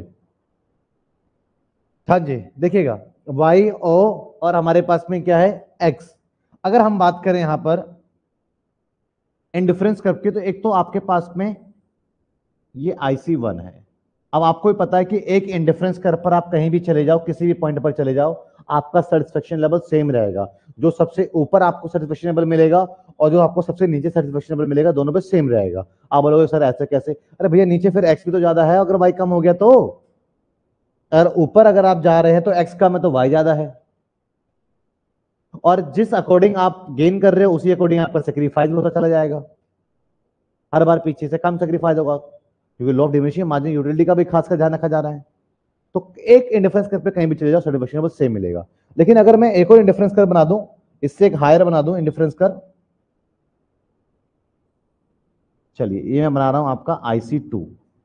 हाँ जी, देखिएगा y o और हमारे पास में क्या है x। अगर हम बात करें यहां पर इंडिफरेंस कर्व की, तो एक तो आपके पास में ये आई सी वन है। अब आपको भी पता है कि एक इंडिफरेंस कर्व पर आप कहीं भी चले जाओ, किसी भी पॉइंट पर चले जाओ, आपका सेटिस्फेक्शन लेवल सेम रहेगा। जो सबसे ऊपर आपको सेटिस्फेक्शन लेवल मिलेगा और जो आपको सबसे नीचे सेटिस्फेक्शन लेवल मिलेगा, दोनों पे सेम रहेगा। आप बोलोगे सर ऐसे कैसे? अरे भैया नीचे फिर एक्स भी तो ज्यादा है, अगर वाई कम हो गया तो। अगर ऊपर अगर आप जा रहे हैं तो एक्स कम है तो वाई ज्यादा है, और जिस अकॉर्डिंग आप गेन कर रहे हो उसी अकॉर्डिंग आपका सेक्रीफाइस होता चला जाएगा। हर बार पीछे से कम सेक्रीफाइस होगा, क्योंकि law of diminishing margin utility का भी खासकर ध्यान रखा जा रहा है। तो एक इंडिफरेंस कर्व पे कहीं भी चले जाओ सेटिस्फेक्शन लेवल सेम मिलेगा। लेकिन अगर मैं एक और इंडिफरेंस कर्व बना दूं, इससे एक हायर बना दूं इंडिफरेंस कर्व, चलिए ये मैं बना रहा हूं आपका आई सी टू।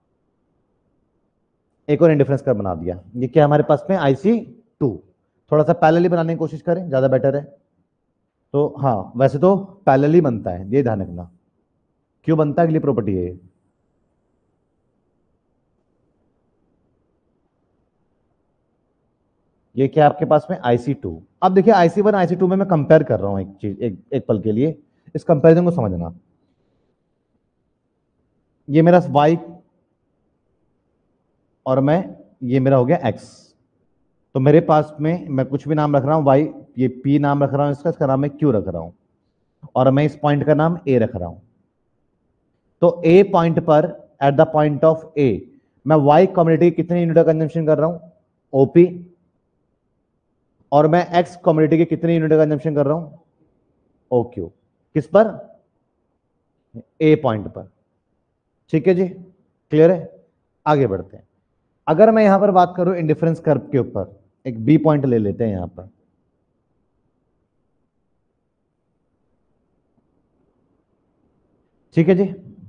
एक और इंडिफरेंस कर्व बना दिया। ये क्या हमारे पास में आई सी टू। थोड़ा सा पैरेलली बनाने की कोशिश करें, ज्यादा बेटर है। तो हाँ, वैसे तो पैरेलली बनता है, ये ध्यान रखना। क्यों बनता है, अगली प्रॉपर्टी है। ये क्या आपके पास में आई सी टू। अब देखिए आई सी वन आई सी टू में मैं कंपेयर कर रहा हूं एक चीज, एक, एक पल के लिए इस कंपैरिजन को समझना। ये मेरा y और मैं ये मेरा हो गया x। तो मेरे पास में मैं कुछ भी नाम रख रहा हूं y, ये p नाम रख रहा हूं इसका, इसका नाम मैं q रख रहा हूं, और मैं इस पॉइंट का नाम a रख रहा हूं। तो a पॉइंट पर at the point of a मैं y कम्युनिटी की कितनी यूनिट का कंजम्पशन कर रहा हूं, ओपी, और मैं x कम्युनिटी की कितनी यूनिट का कंजम्पशन कर रहा हूं, ओक्यू। किस पर? a पॉइंट पर। ठीक है जी, क्लियर है? आगे बढ़ते हैं। अगर मैं यहां पर बात करूं इंडिफरेंस कर्व के ऊपर, एक बी पॉइंट ले लेते हैं यहां पर। ठीक है जी,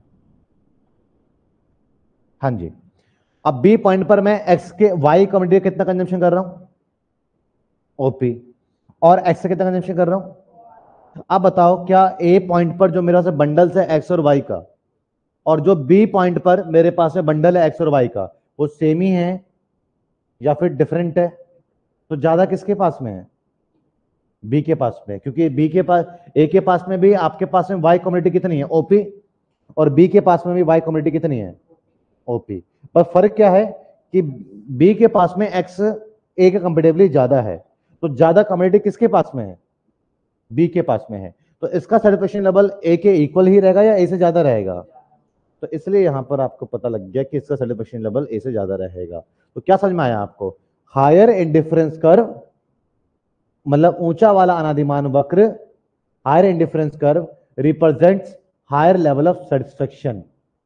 हाँ जी। अब बी पॉइंट पर मैं एक्स के वाई कम्युनिटी का कितना कंजम्पशन कर रहा हूं, ओपी, और एक्स से कितना कंजम्पशन कर रहा हूं। अब बताओ क्या ए पॉइंट पर जो मेरा से बंडल्स है एक्स और वाई का, और जो बी पॉइंट पर मेरे पास में बंडल है एक्स और वाई का, वो सेम ही है या फिर डिफरेंट है? तो ज्यादा किसके पास में है, बी के पास में, क्योंकि बी के पास, ए के पास में भी आपके पास में वाई कम्युनिटी कितनी है, ओपी, और बी के पास में भी वाई कम्युनिटी कितनी है, ओपी। पर फर्क क्या है कि बी के पास में एक्स ए के कंपेरेटिवली ज्यादा है, तो ज्यादा कम्युनिटी किसके पास में है? बी के पास में है। तो इसका सेटिस्फेक्शन लेवल ए के इक्वल ही रहेगा या ए से ज्यादा रहेगा? तो इसलिए यहां पर आपको पता लग गया कि इसका सेटिस्फेक्शन लेवल ए से ज्यादा रहेगा। तो क्या समझ में आया आपको? हायर इंडिफरेंस कर्व मतलब ऊंचा वाला अनादिमान वक्र, higher indifference curve represents higher level of satisfaction.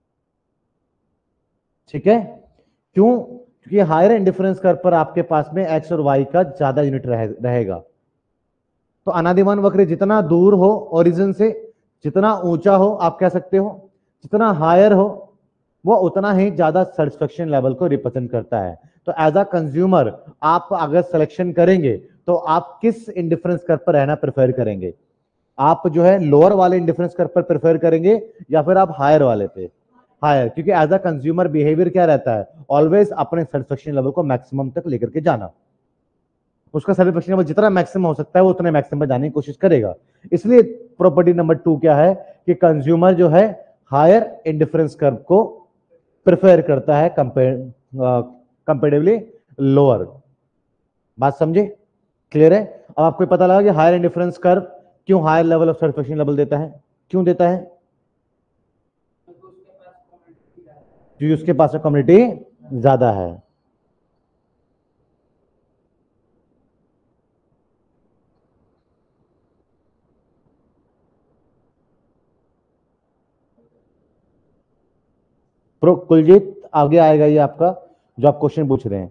ठीक है, क्यों? क्योंकि हायर इंडिफरेंस कर्व पर आपके पास में एक्स और वाई का ज्यादा यूनिट रहे, रहेगा। तो अनादिमान वक्र जितना दूर हो ओरिजिन से, जितना ऊंचा हो, आप कह सकते हो जितना हायर हो, वो उतना ही ज्यादा सेटिस्फेक्शन लेवल को रिप्रेजेंट करता है। तो एज अ कंज्यूमर आप अगर सिलेक्शन करेंगे तो आप किस इंडिफरेंस कर्व पर रहना प्रेफर करेंगे? आप जो है लोअर वाले इंडिफरेंस कर्व पर प्रेफर करेंगे या फिर आप हायर वाले पे? हायर, क्योंकि एज अ कंज्यूमर बिहेवियर क्या रहता है? ऑलवेज अपने सेटिस्फेक्शन लेवल को मैक्सिमम तक लेकर के जाना। उसका सेटिस्फेक्शन लेवल जितना मैक्सिमम हो सकता है वो उतने मैक्सिमम पर जाने की कोशिश करेगा। इसलिए प्रॉपर्टी नंबर टू क्या है कि कंज्यूमर जो है हायर इंडिफरेंस कर्व को प्रेफर करता है कंपेरेटिवली लोअर। बात समझे? क्लियर है? अब आपको पता लगा कि हायर इंडिफरेंस कर्व क्यों higher level of satisfaction level देता है? क्यों देता है? क्योंकि उसके पास में कम्युनिटी ज्यादा है। प्रो कुलजीत आगे आएगा ये आपका जो आप क्वेश्चन पूछ रहे हैं।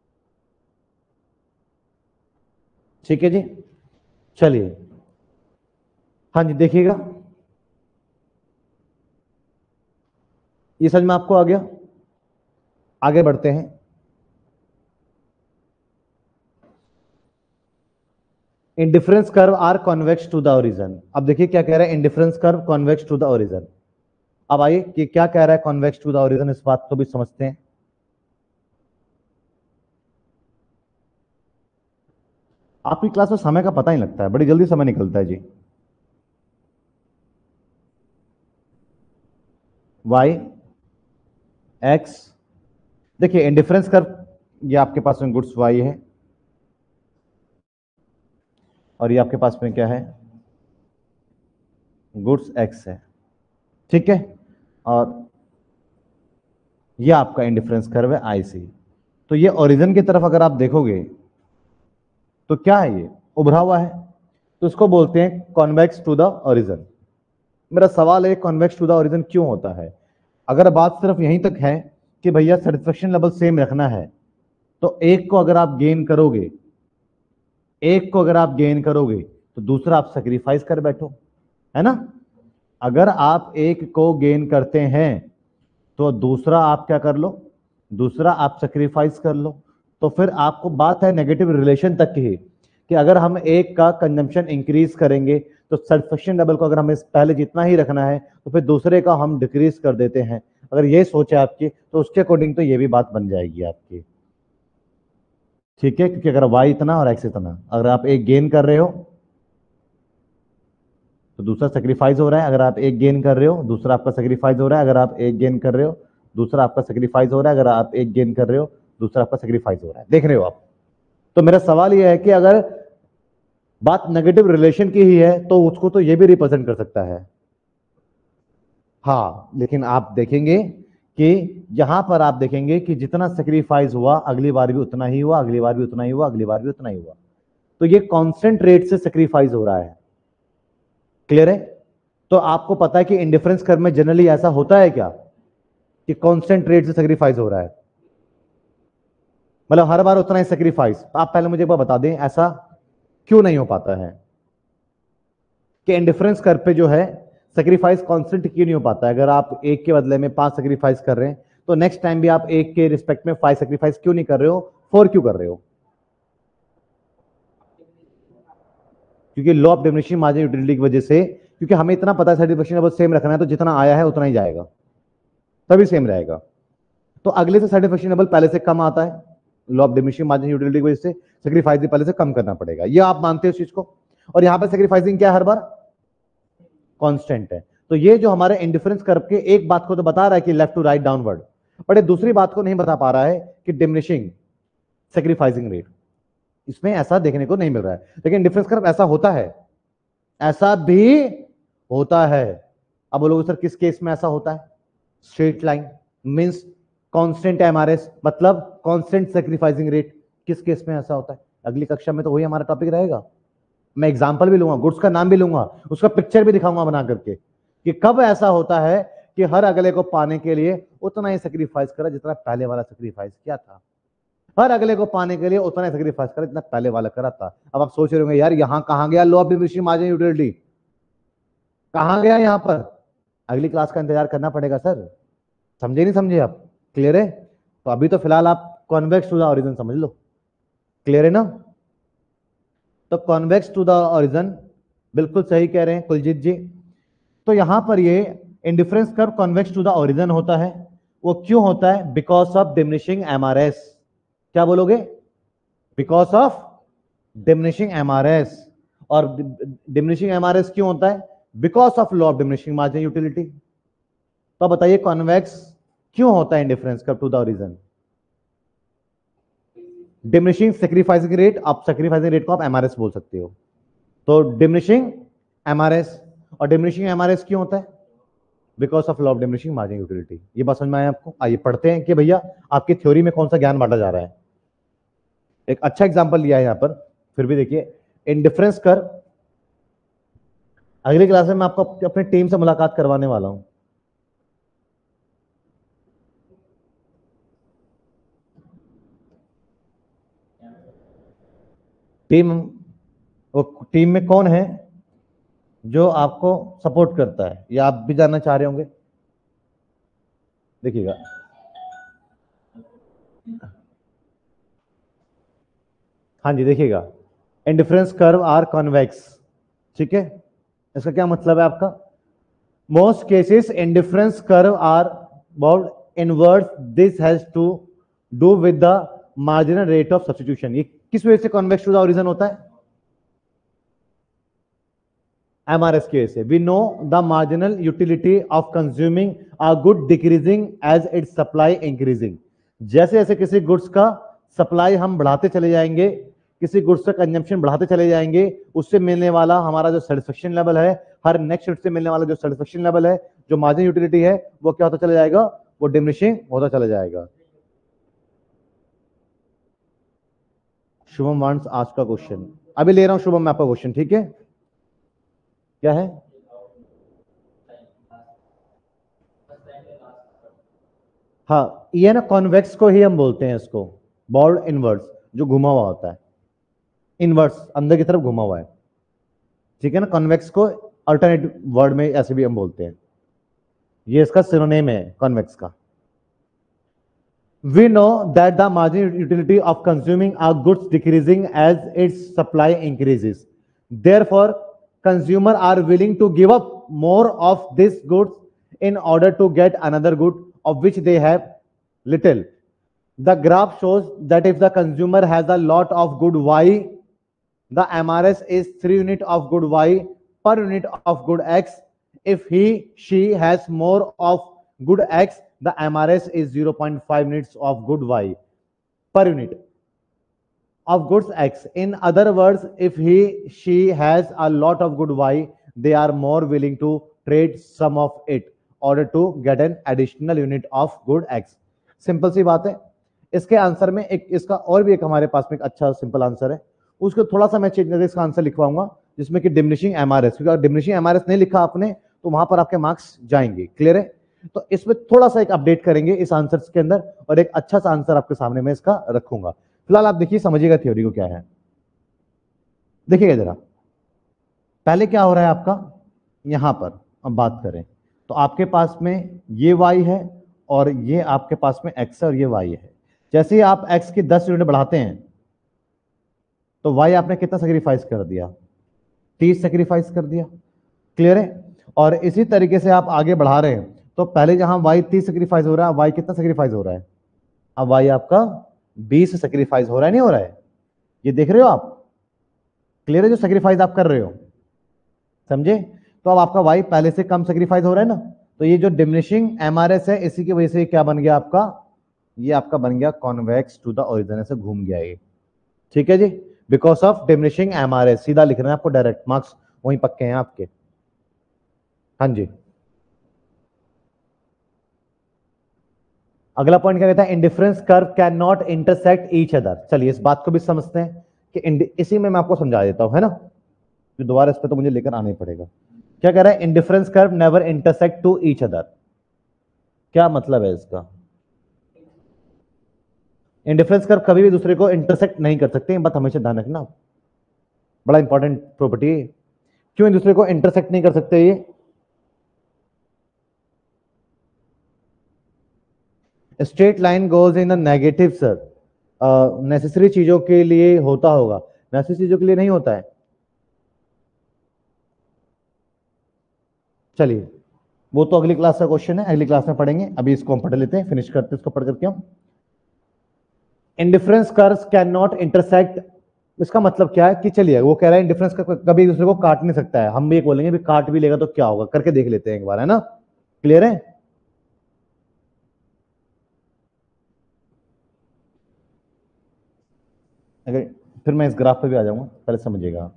ठीक है जी, चलिए। हाँ जी, देखिएगा, ये समझ में आपको आ गया? आगे बढ़ते हैं। Indifference curve are convex to the origin. अब देखिए क्या कह रहा है, indifference curve convex to the origin. अब आइए कि क्या कह रहा है कॉन्वेक्स टू द ओरिजिन, इस बात को भी समझते हैं। आपकी क्लास में समय का पता ही लगता है, बड़ी जल्दी समय निकलता है जी। वाई एक्स, देखिए इंडिफरेंस कर्व ये आपके पास में गुड्स वाई है और ये आपके पास में क्या है, गुड्स एक्स है। ठीक है, और ये आपका इंडिफरेंस कर्व है आई सी। तो ये ओरिजिन की तरफ अगर आप देखोगे तो क्या है, ये उभरा हुआ है, तो इसको बोलते हैं कॉन्वेक्स टू द ओरिजिन। मेरा सवाल है कॉन्वेक्स टू द ओरिजिन क्यों होता है? अगर बात सिर्फ यहीं तक है कि भैया सेटिस्फेक्शन लेवल सेम रखना है, तो एक को अगर आप गेन करोगे एक को अगर आप गेन करोगे तो दूसरा आप सेक्रीफाइस कर बैठो, है ना? अगर आप एक को गेन करते हैं तो दूसरा आप क्या कर लो, दूसरा आप सेक्रीफाइस कर लो। तो फिर आपको बात है नेगेटिव रिलेशन तक की कि अगर हम एक का कंजम्पशन इंक्रीज करेंगे तो सेटिस्फेक्शन लेवल को अगर हमें पहले जितना ही रखना है तो फिर दूसरे का हम डिक्रीज कर देते हैं। अगर ये सोचे आपकी तो उसके अकॉर्डिंग तो ये भी बात बन जाएगी आपकी। ठीक है, क्योंकि अगर y इतना और x इतना, अगर आप एक गेन कर रहे हो तो दूसरा सेक्रीफाइस हो रहा है, अगर आप एक गेन कर रहे हो दूसरा आपका सेक्रीफाइस हो रहा है, अगर आप एक गेन कर रहे हो दूसरा आपका सेक्रीफाइस हो रहा है, अगर आप एक गेन कर रहे हो दूसरा आपका सेक्रीफाइस हो रहा है। देख रहे हो आप? तो मेरा सवाल यह है कि अगर बात नेगेटिव रिलेशन की ही है तो उसको तो ये भी रिप्रेजेंट कर सकता है। हाँ, लेकिन आप देखेंगे कि यहां पर आप देखेंगे कि जितना सेक्रीफाइस हुआ अगली बार भी उतना ही हुआ, अगली बार भी उतना ही हुआ, अगली बार भी उतना ही हुआ। तो ये कांस्टेंट रेट से सेक्रीफाइस हो रहा है। क्लियर है? तो आपको पता है कि इंडिफरेंस कर्व में जनरली ऐसा होता है क्या कि कांस्टेंट रेट से सेक्रीफाइस हो रहा है, मतलब हर बार उतना ही सेक्रीफाइस। आप पहले मुझे एक बार बता दें ऐसा क्यों नहीं हो पाता है कि इंडिफरेंस कर्व पे जो है सेक्रीफाइस कांस्टेंट क्यों नहीं हो पाता है? अगर आप एक के बदले में पांच सेक्रीफाइस कर रहे हैं तो नेक्स्ट टाइम भी आप एक के रिस्पेक्ट में फाइव सेक्रीफाइस क्यों नहीं कर रहे हो, फोर क्यों कर रहे हो? क्योंकि law of diminishing margin utility की वजह से, क्योंकि हमें इतना पता है सेटिस्फेक्शन लेवल सेम रखना है तो जितना आया है उतना ही जाएगा, तभी सेम रहेगा। तो अगले से सेटिस्फेक्शन लेवल पहले से कम आता है, law of diminishing margin utility की वजह से सेक्रीफाइस भी पहले से कम करना पड़ेगा। ये आप मानते हो इस चीज को? और यहां पर सेक्रीफाइसिंग क्या हर बार कांस्टेंट है। तो ये जो हमारे इंडिफरेंस कर्व के एक बात को तो बता रहा है कि left to right downward, but दूसरी बात को नहीं बता पा रहा है कि डिमिनिशिंग सेक्रीफाइसिंग रेट। इसमें ऐसा देखने को नहीं मिल रहा है, लेकिन डिफरेंस कर्व ऐसा होता है, ऐसा भी होता है। अब बोलोगे सर किस केस में ऐसा होता है? Straight line means constant MRS, मतलब कांस्टेंट सैक्रिफाइसिंग रेट, किस केस में ऐसा होता है? अगली कक्षा में तो वही हमारा टॉपिक रहेगा। मैं एग्जांपल भी लूंगा, गुड्स का नाम भी लूंगा, उसका पिक्चर भी दिखाऊंगा बना करके कि कब ऐसा होता है कि हर अगले को पाने के लिए उतना ही सैक्रिफाइस करा जितना पहले वाला सैक्रिफाइस किया था, हर अगले को पाने के लिए उतना ही सैक्रिफाइस करा जितना पहले वाला करा था। अब आप सोच रहे होंगे यार यहां कहां गया law of diminishing margin utility, कहां गया यहां पर? अगली क्लास का इंतजार करना पड़ेगा सर, समझे नहीं समझे आप? क्लियर है? तो अभी तो फिलहाल आप कॉन्वेक्स टू द ओरिजिन समझ लो, क्लियर है ना? तो कॉन्वेक्स टू द ओरिजिन, बिल्कुल सही कह रहे हैं कुलजीत जी। तो यहां पर ये indifference curve convex to the origin होता है, वो क्यों होता है? Because of diminishing MRS. क्या बोलोगे? Because of diminishing MRS. और डिमिनिशिंग एमआरएस क्यों होता है? Because of law of diminishing margin utility. तो बताइए कॉन्वेक्स क्यों होता है indifference curve to the origin? Diminishing sacrificing rate, आप सैक्रिफाइसिंग रेट को आप एमआरएस बोल सकते हो। तो डिमिनिशिंग एमआरएस, और डिमिनिशिंग एमआरएस क्यों होता है? Because of law of diminishing margin utility. ये बात समझ में आया आपको? आइए पढ़ते हैं कि भैया आपकी थ्योरी में कौन सा ज्ञान बांटा जा रहा है। एक अच्छा एग्जांपल लिया है यहां पर, फिर भी देखिए इंडिफरेंस कर्व। अगली क्लास में मैं आपको अपनी टीम से मुलाकात करवाने वाला हूं। टीम, वो टीम में कौन है जो आपको सपोर्ट करता है, या आप भी जानना चाह रहे होंगे? देखिएगा, हाँ जी देखिएगा, इंडिफरेंस कर्व आर कॉन्वेक्स, ठीक है? इसका क्या मतलब है आपका? Most cases indifference curve are bound inverse, this has to do with the marginal rate of substitution. ये किस वजह से कॉन्वेक्स टू द ओरिजिन होता है? एमआरएस की वजह से। We know the marginal utility of consuming a good decreasing as its supply increasing. जैसे जैसे किसी गुड्स का सप्लाई हम बढ़ाते चले जाएंगे, किसी गुड्स का कंजम्पशन बढ़ाते चले जाएंगे, उससे मिलने वाला हमारा जो सेटिस्फेक्शन लेवल है, हर नेक्स्ट शिफ्ट से मिलने वाला जो सेटिस्फेक्शन लेवल है, जो मार्जिन यूटिलिटी है, वो क्या होता चला जाएगा? वो डिमिनिशिंग होता चला जाएगा। शुभम वांट्स आज का क्वेश्चन, अभी ले रहा हूं शुभम मैं आपका क्वेश्चन, ठीक है? क्या है? हाँ, ये ना कॉन्वेक्स को ही हम बोलते हैं, इसको बॉर्ड इनवर्स, जो घुमा हुआ होता है, इनवर्स अंदर की तरफ घुमा हुआ है, ठीक है ना? कॉन्वेक्स को अल्टरनेट वर्ड में ऐसे भी हम बोलते हैं, ये इसका सिनोनिम है कॉन्वेक्स का। We know that the marginal utility of consuming a goods decreasing as its supply increases. Therefore, consumers are willing to give up more of this goods in order to get another good of which they have little. The graph shows that if the consumer has a lot of good Y, the M R S is three unit of good Y per unit of good X. If he, she has more of good X, the M R S is zero point five units of good Y per unit of goods X. In other words, if he, she has a lot of good Y, they are more willing to trade some of it in order to get an additional unit of good X. Simple सी बात है। इसके answer में एक इसका और भी एक हमारे पास में एक अच्छा सिंपल आंसर है, उसको थोड़ा सा मैं चेंज करके इसका आंसर लिखवाऊंगा, जिसमें कि डिमिनिशिंग एमआरएस, क्योंकि अगर डिमिनिशिंग एमआरएस नहीं लिखा आपने तो वहां पर आपके मार्क्स जाएंगे। क्लियर है? तो इसमें थोड़ा सा एक अपडेट करेंगे इस आंसर के अंदर, और एक अच्छा सा आंसर आपके सामने मैं इसका रखूंगा। फिलहाल आप देखिए, समझिएगा थ्योरी को क्या है। देखिएगा जरा, पहले क्या हो रहा है आपका, यहां पर अब बात करें तो आपके पास में ये y है और ये आपके पास में x है और ये y है। जैसे ही आप x की दस यूनिट बढ़ाते हैं तो y आपने कितना सेक्रीफाइस कर दिया? तीस सेक्रीफाइस कर दिया। क्लियर है? और इसी तरीके से आप आगे बढ़ा रहे हैं तो पहले जहां y तीस सेक्रीफाइस हो रहा है, y कितना सेक्रीफाइस हो रहा है? अब y आपका बीस सेक्रीफाइस हो रहा है, नहीं हो रहा है? ये देख रहे हो आप? क्लियर है? जो सेक्रीफाइस आप कर रहे हो, समझे? तो अब आपका y पहले से कम सेक्रीफाइस हो रहा है ना, तो ये जो डिमिनिशिंग एमआरएस है, इसी की वजह से क्या बन गया आपका? ये आपका बन गया कॉन्वेक्स टू द ओरिजिन, से घूम गया ये। ठीक है जी? Because of diminishing MRS. सीधा लिखना है आपको, डायरेक्ट मार्क्स वहीं पक्के हैं आपके। हाँ जी, अगला पॉइंट क्या कहता है, indifference curve can not intersect each other. चलिए इस बात को भी समझते हैं कि इसी में मैं आपको समझा देता हूं, है ना, तो दोबारा इस पे तो मुझे लेकर आना ही पड़ेगा। क्या कह रहा है, indifference curve never intersect to each other. क्या मतलब है इसका, इंडिफरेंस कर्व कभी भी दूसरे को इंटरसेक्ट नहीं कर सकते, बात हमेशा ध्यान रखना, बड़ा इंपॉर्टेंट प्रॉपर्टी है। क्यों दूसरे को इंटरसेक्ट नहीं कर सकते, ये straight line goes in the negative sir, necessary चीजों के लिए होता होगा, नेसेसरी चीजों के लिए नहीं होता है। चलिए वो तो अगली क्लास का क्वेश्चन है, अगली क्लास में पढ़ेंगे, अभी इसको हम पढ़ लेते हैं, फिनिश करते हैं इसको पढ़ करके हम। Indifference curves can not intersect, इसका मतलब क्या है कि चलिए वो कह रहा है इंडिफरेंस का कभी दूसरे को काट नहीं सकता है, हम भी एक बोलेंगे भी काट भी लेगा तो क्या होगा, करके देख लेते हैं एक बार, है ना, क्लियर है। अगर फिर मैं इस ग्राफ पे भी आ जाऊंगा, पहले समझिएगा।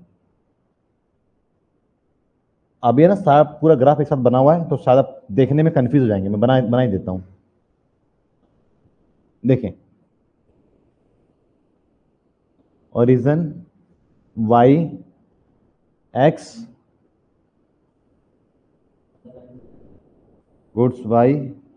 अभी है ना सारा पूरा ग्राफ एक साथ बना हुआ है, तो शायद आप देखने में कंफ्यूज हो जाएंगे, मैं बना बना ही देता हूं। देखें, origin Y X goods Y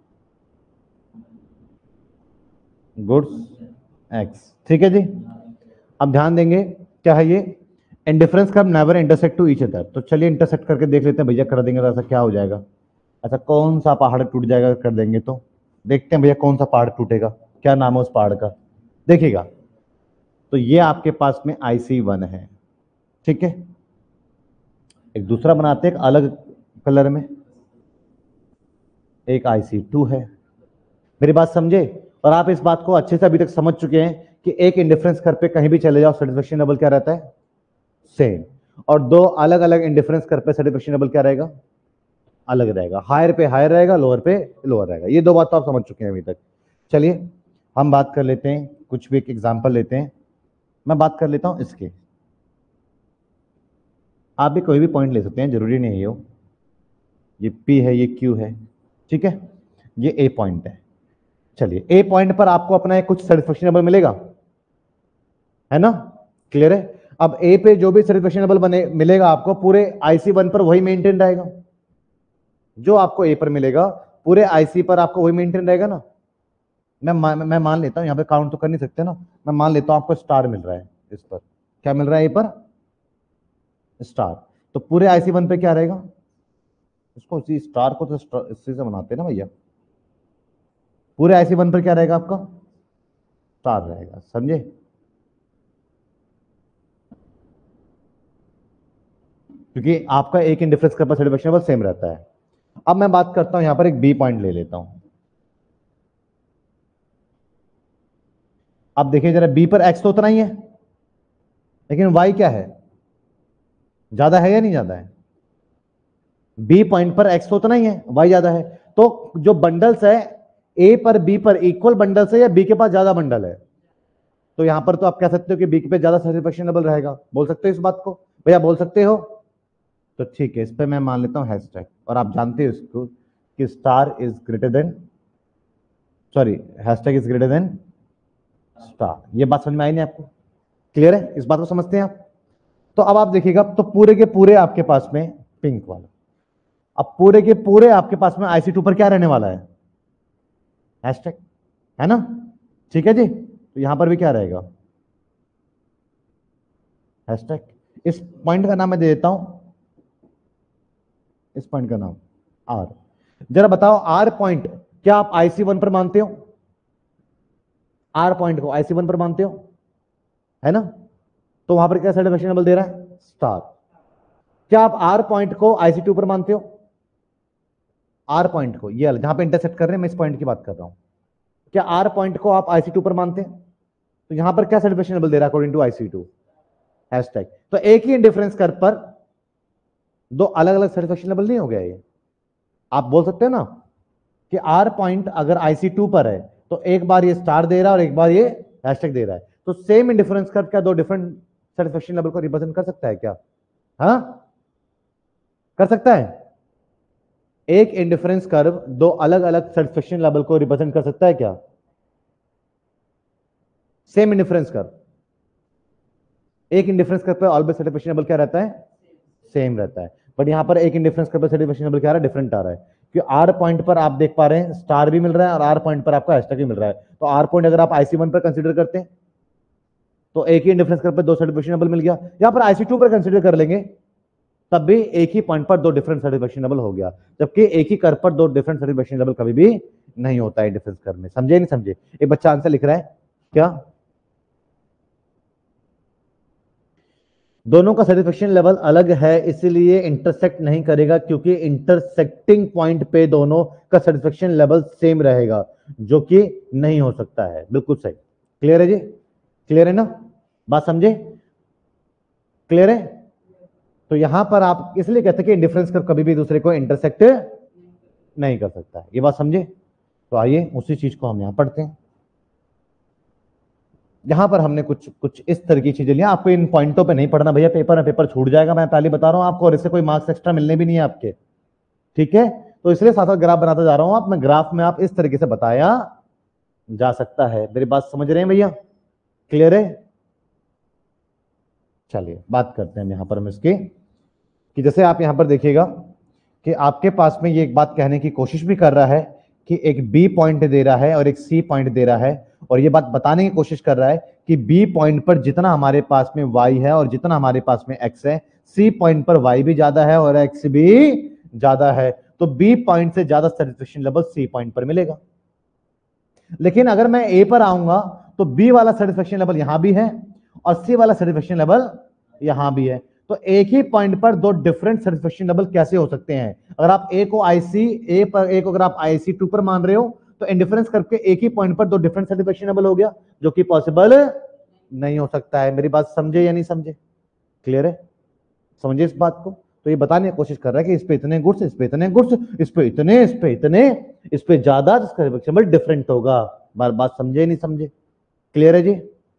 goods X, ठीक है जी। अब ध्यान देंगे क्या है ये, indifference curve never intersect to each other. तो चलिए इंटरसेक्ट करके देख लेते हैं भैया, कर देंगे तो ऐसा क्या हो जाएगा, ऐसा कौन सा पहाड़ टूट जाएगा कर देंगे तो, देखते हैं भैया कौन सा पहाड़ टूटेगा, क्या नाम है उस पहाड़ का। देखिएगा तो ये आपके पास में आई सी वन है, ठीक है, एक दूसरा बनाते हैं एक अलग कलर में, एक आई सी टू है। मेरी बात समझे, और आप इस बात को अच्छे से अभी तक समझ चुके हैं कि एक इंडिफरेंस कर्व पे कहीं भी चले जाओ सैटिस्फैक्शन लेवल क्या रहता है, सेम, और दो अलग अलग इंडिफरेंस कर्व पे सैटिस्फैक्शन लेवल क्या रहेगा, अलग रहेगा, हायर पे हायर रहेगा, लोअर पे लोअर रहेगा। ये दो बात तो आप समझ चुके हैं अभी तक। चलिए हम बात कर लेते हैं, कुछ भी एक एग्जांपल लेते हैं, मैं बात कर लेता हूं इसके, आप भी कोई भी पॉइंट ले सकते हैं, जरूरी नहीं है हो, ये P है, ये Q है, ठीक है, ये A पॉइंट है। चलिए A पॉइंट पर आपको अपना एक कुछ सैटिस्फैक्शन लेवल मिलेगा, है ना, क्लियर है। अब A पे जो भी सैटिस्फैक्शन लेवल बने मिलेगा आपको, पूरे आई सी वन पर वही मेंटेन रहेगा, जो आपको A पर मिलेगा पूरे आई सी पर आपको वही मेंटेन रहेगा ना। मैं मा, मैं मान लेता हूं, यहां पे काउंट तो कर नहीं सकते ना, मैं मान लेता हूं आपको स्टार मिल रहा है, इस पर क्या मिल रहा है, A पर स्टार, तो पूरे आई सी वन पे क्या रहेगा, इसको इसी स्टार को तो इससे से बनाते हैं ना भैया, पूरे आई सी वन पर क्या रहेगा आपका, स्टार रहेगा, समझे। क्योंकि आपका एक इंडिफरेंस का सैटिस्फैक्शन लेवल सेम रहता है। अब मैं बात करता हूं यहां पर एक बी पॉइंट ले लेता हूं, अब देखिए जरा, बी पर एक्स तो उतना ही है, लेकिन वाई क्या है, ज्यादा है या नहीं ज्यादा है, बी पॉइंट पर एक्स तो उतना ही है, वाई ज्यादा है, तो जो बंडल्स है ए पर बी पर इक्वल बंडल्स है या बी के पास ज्यादा बंडल है, तो यहां पर तो आप कह सकते हो कि बी पे ज्यादा सैटिस्फैक्शन लेवल रहेगा, बोल सकते हो इस बात को भैया, बोल सकते हो, तो ठीक है, इस पे मैं मान लेता हूं हैशटैग, और आप जानते हो इसको कि star is greater than, sorry hashtag is greater than star. ये बात समझ में आई नहीं आपको, क्लियर है, इस बात को समझते हैं आप। तो अब आप देखिएगा, तो पूरे के पूरे आपके पास में पिंक वाला, अब पूरे के पूरे आपके पास में आई सी टू पर क्या रहने वाला है, हैशटैग, है ना, ठीक है जी। तो यहां पर भी क्या रहेगा, हैशटैग। इस पॉइंट का नाम मैं दे देता हूं, इस पॉइंट का नाम आर। जरा बताओ आर पॉइंट क्या आप आई सी वन पर मानते हो, आर पॉइंट को आई सी वन पर मानते हो, है ना, तो वहां पर क्या सैटिस्फैक्शन लेवल दे रहा है, स्टार। क्या आप आर पॉइंट को आई सी टू पर मानते हो, आर पॉइंट को, ये जहां पे इंटरसेक्ट कर रहे हैं, मैं इस पॉइंट की बात कर रहा हूं, क्या आर पॉइंट को आप आई सी टू पर मानते हैं, तो यहां पर क्या सैटिस्फैक्शन लेवल दे रहा है according to I C two, hashtag. तो एक ही इंडिफरेंस कर्व पर दो अलग अलग सैटिस्फैक्शन लेवल नहीं हो गया ये, आप बोल सकते हो ना कि आर पॉइंट अगर आई सी टू पर है तो एक बार ये स्टार दे रहा है और एक बार ये हैशटैग दे रहा है, तो सेम इंडिफरेंस कर्व क्या दो डिफरेंट सेटिस्फेक्शन लेवल को रिप्रेजेंट कर सकता है क्या? हाँ, कर सकता है। एक इंडिफरेंस कर्व दो अलग अलग सेटिस्फेक्शन लेवल को रिप्रेजेंट कर सकता है क्या? सेम इंडिफरेंस कर्व, एक इंडिफरेंस कर्व पे ऑलवेज सेटिस्फेक्शन लेवल क्या रहता है? सेम रहता है। बट यहां पर एक इंडिफरेंस कर्व पे सेटिस्फेक्शन लेवल क्या आ रहा है? डिफरेंट आ रहा है। क्योंकि आर पॉइंट पर आप देख पा रहे हैं स्टार भी मिल रहा है और आर पॉइंट पर आपको हैशटैग भी मिल रहा है। तो आर पॉइंट अगर आप आईसी वन पर कंसीडर करते हैं तो एक ही इंडिफरेंस कर्व पे दो सेटिस्फेक्शन लेवल मिल गया। यहां पर आईसी टू पर कंसीडर कर लेंगे तब भी एक ही पॉइंट पर दो डिफरेंट सेटिस्फेक्शन लेवल हो गया, जबकि एक ही कर्व पर दो डिफरेंट सेटिस्फेक्शन लेवल कभी भी नहीं होता है डिफरेंस कर्व में। समझे नहीं समझे? एक बच्चा आंसर लिख रहा है क्या? दोनों का सेटिस्फेक्शन लेवल अलग है इसलिए इंटरसेक्ट नहीं करेगा, क्योंकि इंटरसेक्टिंग पॉइंट पे दोनों का सेटिस्फेक्शन लेवल सेम रहेगा, जो कि नहीं हो सकता है। बिल्कुल सही। क्लियर है जी? क्लियर है ना? बात समझे? क्लियर है? तो यहां पर आप इसलिए कहते हैं कि इंडिफरेंस कर्व कभी भी दूसरे को इंटरसेक्ट नहीं कर सकता है। ये बात समझे? तो आइए उसी चीज को हम यहां पढ़ते हैं। यहां पर हमने कुछ कुछ इस तरह की चीजें लिया। आपको इन पॉइंटों पे नहीं पढ़ना भैया, पेपर में पेपर छूट जाएगा, मैं पहले बता रहा हूं आपको, और इससे कोई मार्क्स एक्स्ट्रा मिलने भी नहीं है आपके। ठीक है? तो इसलिए साथ साथ ग्राफ बनाता जा रहा हूं। आप मैं ग्राफ में आप इस तरीके से बताया जा सकता है। मेरी बात समझ रहे हैं भैया? क्लियर है? चलिए बात करते हैं यहां पर हम इसकी, कि जैसे आप यहां पर देखिएगा कि आपके पास में ये एक बात कहने की कोशिश भी कर रहा है कि एक बी पॉइंट दे रहा है और एक सी पॉइंट दे रहा है, और ये बात बताने की कोशिश कर रहा है कि बी पॉइंट पर जितना हमारे पास में वाई है और जितना हमारे पास में एक्स है, सी पॉइंट पर वाई भी ज्यादा है और एक्स भी ज्यादा है, तो बी पॉइंट से ज्यादा सेटिस्फेक्शन लेवल सी पॉइंट पर मिलेगा। लेकिन अगर मैं ए पर आऊंगा तो बी वाला सेटिस्फेक्शन लेवल यहां भी है और सी वाला सेटिस्फेक्शन लेवल यहां भी है। तो एक ही पॉइंट पर दो डिफरेंट सेटिस्फेक्शन लेवल कैसे हो सकते हैं? अगर आप ए को आईसी ए पर ए को अगर आप आईसी टू पर मान रहे हो तो इंडिफरेंस करके एक ही पॉइंट पर दो डिफरेंट सेटिस्फेक्शन लेवल हो गया, जो कि पॉसिबल नहीं हो सकता है। मेरी बात समझे या नहीं समझे? क्लियर है? समझे इस बात को? तो ये बताने की कोशिश कर रहा है कि इस पे इतने गुड्स, इस पे इतने गुड्स, इस पे इतने, इस पे इतने, इस पे ज्यादा, जिसका सेटिस्फेक्शन लेवल डिफरेंट होगा। बार बात समझे नहीं समझे? क्लियर है जी?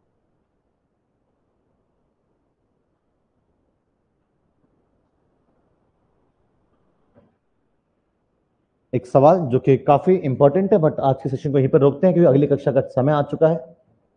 एक सवाल जो कि काफी इंपॉर्टेंट है, बट आज के सेशन को यहीं पर रोकते हैं क्योंकि अगली कक्षा का समय आ चुका है।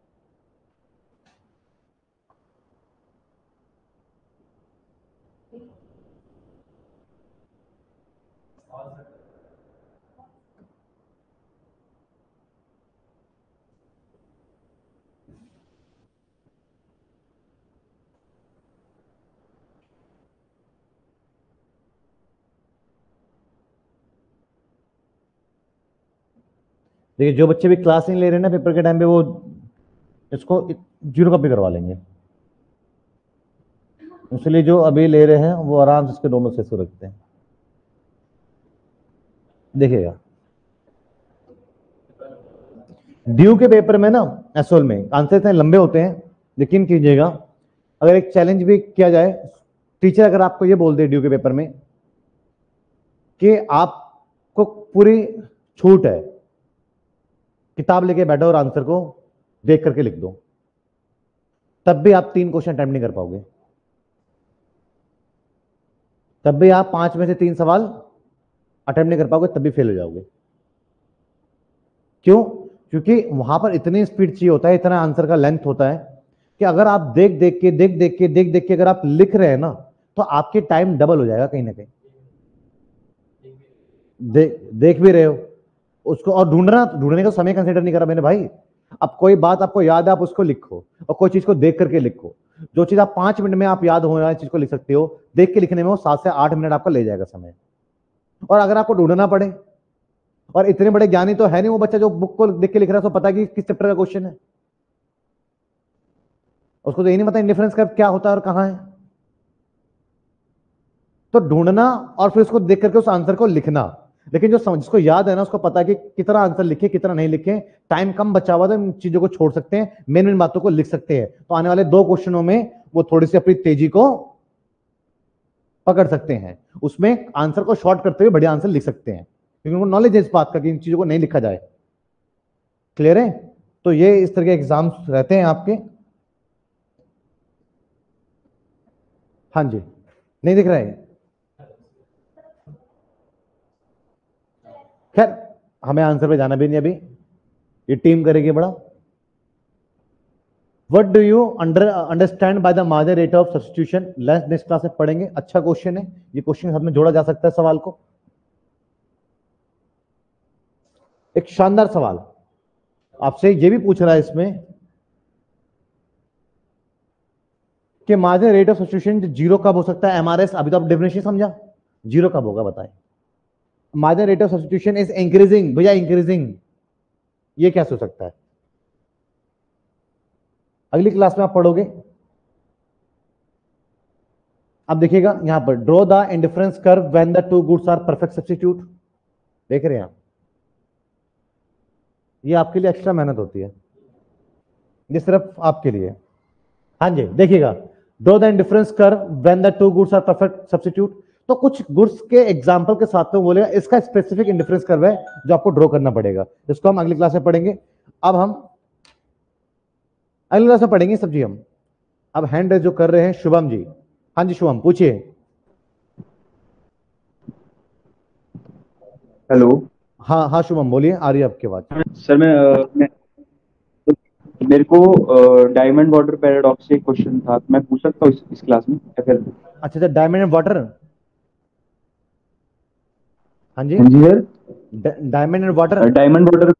देखिए, जो बच्चे भी क्लास नहीं ले रहे ना पेपर के टाइम पे, वो इसको जीरो कॉपी करवा लेंगे। इसलिए जो अभी ले रहे हैं वो आराम से इसके दोनों से इसको रखते हैं। देखिएगा, ड्यू के पेपर में ना एसओल में आंसर इतने लंबे होते हैं, यकीन कीजिएगा। अगर एक चैलेंज भी किया जाए, टीचर अगर आपको ये बोल दे ड्यू के पेपर में कि आपको पूरी छूट है, किताब लेके बैठो और आंसर को देख करके लिख दो, तब भी आप तीन क्वेश्चन अटेम्प्ट नहीं कर पाओगे। तब भी आप पांच में से तीन सवाल अटेम्प्ट नहीं कर पाओगे, तब भी फेल हो जाओगे। क्यों? क्योंकि वहां पर इतनी स्पीड चाहिए होता है, इतना आंसर का लेंथ होता है कि अगर आप देख देख के देख देख के देख देख के अगर आप लिख रहे हैं ना, तो आपके टाइम डबल हो जाएगा कहीं ना कहीं। दे, देख भी रहे हो उसको, और ढूंढना ढूंढने का समय कंसीडर नहीं करा मैंने भाई। अब कोई बात आपको याद है, आप उसको लिखो, और कोई चीज को देख करके लिखो। जो चीज आप पांच मिनट में आप याद होने वाली चीज को लिख सकते हो, देख के लिखने में वो सात से आठ मिनट आपका ले जाएगा समय। और अगर आपको ढूंढना पड़े, और इतने बड़े ज्ञानी तो है नहीं वो बच्चा जो बुक को देख के लिख रहा है, उसको पता है कि किस चैप्टर का क्वेश्चन है। उसको तो यही नहीं पता इंडिफरेंस कर्व क्या होता है और कहां है। तो ढूंढना और फिर उसको देख करके उस आंसर को लिखना। लेकिन जो समझ जिसको याद है ना, उसको पता है कि कितना आंसर लिखे कितना नहीं लिखे, टाइम कम बचा हुआ, तो इन चीजों को छोड़ सकते हैं, मेन मेन बातों को लिख सकते हैं। तो आने वाले दो क्वेश्चनों में वो थोड़ी सी अपनी तेजी को पकड़ सकते हैं, उसमें आंसर को शॉर्ट करते हुए बढ़िया आंसर लिख सकते हैं, क्योंकि उनको नॉलेज है इस बात का कि इन चीजों को नहीं लिखा जाए। क्लियर है? तो ये इस तरह के एग्जाम्स रहते हैं आपके। हाँ जी, नहीं दिख रहा है। खैर हमें आंसर पे जाना भी नहीं अभी, ये टीम करेगी बड़ा। What do you under understand by the margin rate of substitution, next class में पढ़ेंगे। अच्छा क्वेश्चन है ये, क्वेश्चन साथ में जोड़ा जा सकता है सवाल को। एक शानदार सवाल आपसे ये भी पूछ रहा है इसमें कि margin rate of substitution zero कब हो सकता है। एमआरएस अभी तो आप डेफिनेशन समझा, जीरो कब होगा बताएं। Margin rate of substitution is increasing, भैया इंक्रीजिंग, ये कैसे हो सकता है? अगली क्लास में आप पढ़ोगे। अब देखिएगा यहां पर, draw the indifference curve when the two goods are perfect substitute. देख रहे हैं आप, ये आपके लिए एक्स्ट्रा मेहनत होती है, ये सिर्फ आपके लिए। हाँ जी देखिएगा, draw the indifference curve when the two goods are perfect substitute. तो कुछ गुड्स के एग्जांपल के साथ में बोलेगा इसका स्पेसिफिक इंडिफरेंस कर्व है जो आपको ड्रॉ करना पड़ेगा, इसको हम अगली क्लास में पढ़ेंगे। अब हम अगली क्लास में पढ़ेंगे सब्जी हम। अब हैंड रेज जो कर रहे हैं शुभम जी। हाँ जी शुभम पूछिए। हेलो। हाँ हाँ शुभम बोलिए, आ रही है आपकी आवाज। सर मैं, मैं मेरे को डायमंड वाटर पैराडॉक्स से एक क्वेश्चन था, मैं पूछ सकता हूँ इस, इस क्लास में या फिर? अच्छा अच्छा, डायमंड एंड वाटर। हाँ जी हाँ जी sir, diamond and water. Diamond water.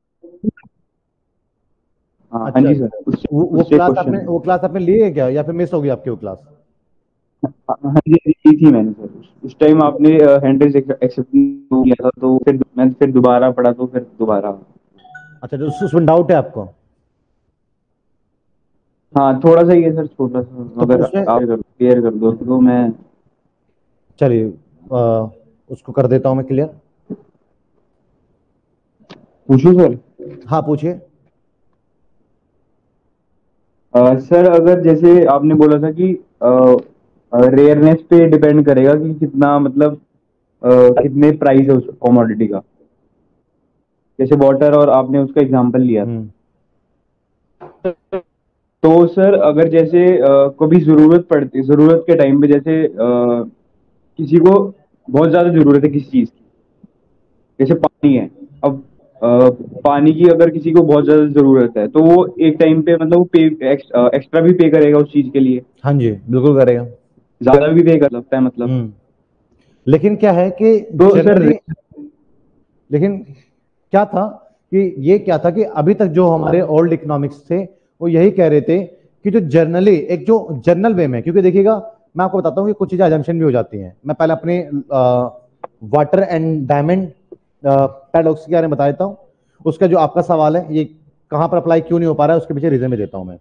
हाँ हाँ अच्छा जी सर, उससे वो वो उससे एक क्लास क्वेश्चन आपने है। वो क्लास आपने ली है क्या या फिर मिस हो गई आपकी वो क्लास? हाँ हाँ जी, की थी मैंने सर। उस, उस टाइम आपने हैंड रेज एक्सेप्ट नहीं किया था, तो फिर मैं फिर दोबारा पढ़ा, तो फिर दोबारा। अच्छा तो उस- उसमें डाउट है आपको? हाँ थोड़ा सा ही है सर, छोटा सा, तो अगर उसमें आप क्लियर कर दो तो मैं। चलिए अ, उसको कर देता हूं मैं क्लियर। पूछूं सर? हाँ पूछिए। अ, सर अगर जैसे आपने बोला था कि रेयरनेस पे डिपेंड करेगा कि कितना, मतलब अ, कितने प्राइस है उस कमोडिटी का, जैसे वाटर, और आपने उसका एग्जांपल लिया था। हम्म तो सर अगर जैसे अ, कभी जरूरत पड़ती, जरूरत के टाइम पे, जैसे अ, किसी को बहुत ज्यादा जरूरत है किसी चीज की, जैसे पानी है। अब अ, पानी की अगर किसी को बहुत ज्यादा जरूरत है, तो वो एक टाइम पे, मतलब वो पे एक्स्ट्रा भी पे करेगा उस चीज के लिए, हाँ जी बिल्कुल करेगा। ज्यादा भी पे कर सकता है मतलब। हम्म लेकिन क्या है कि तो सर, जनरली, लेकिन क्या था कि ये क्या था कि अभी तक जो हमारे ओल्ड इकोनॉमिक्स थे वो यही कह रहे थे कि जो जर्नली एक जो जनरल वे में, क्योंकि देखिएगा मैं आपको बताता हूँ कि कुछ चीजें अजम्पशन भी हो जाती हैं। मैं पहले अपने वाटर एंड डायमंड पैराडॉक्स के बारे में बता देता हूँ। उसका जो आपका सवाल है ये कहाँ पर अप्लाई क्यों नहीं हो पा रहा है उसके पीछे रीजन भी देता हूँ मैं।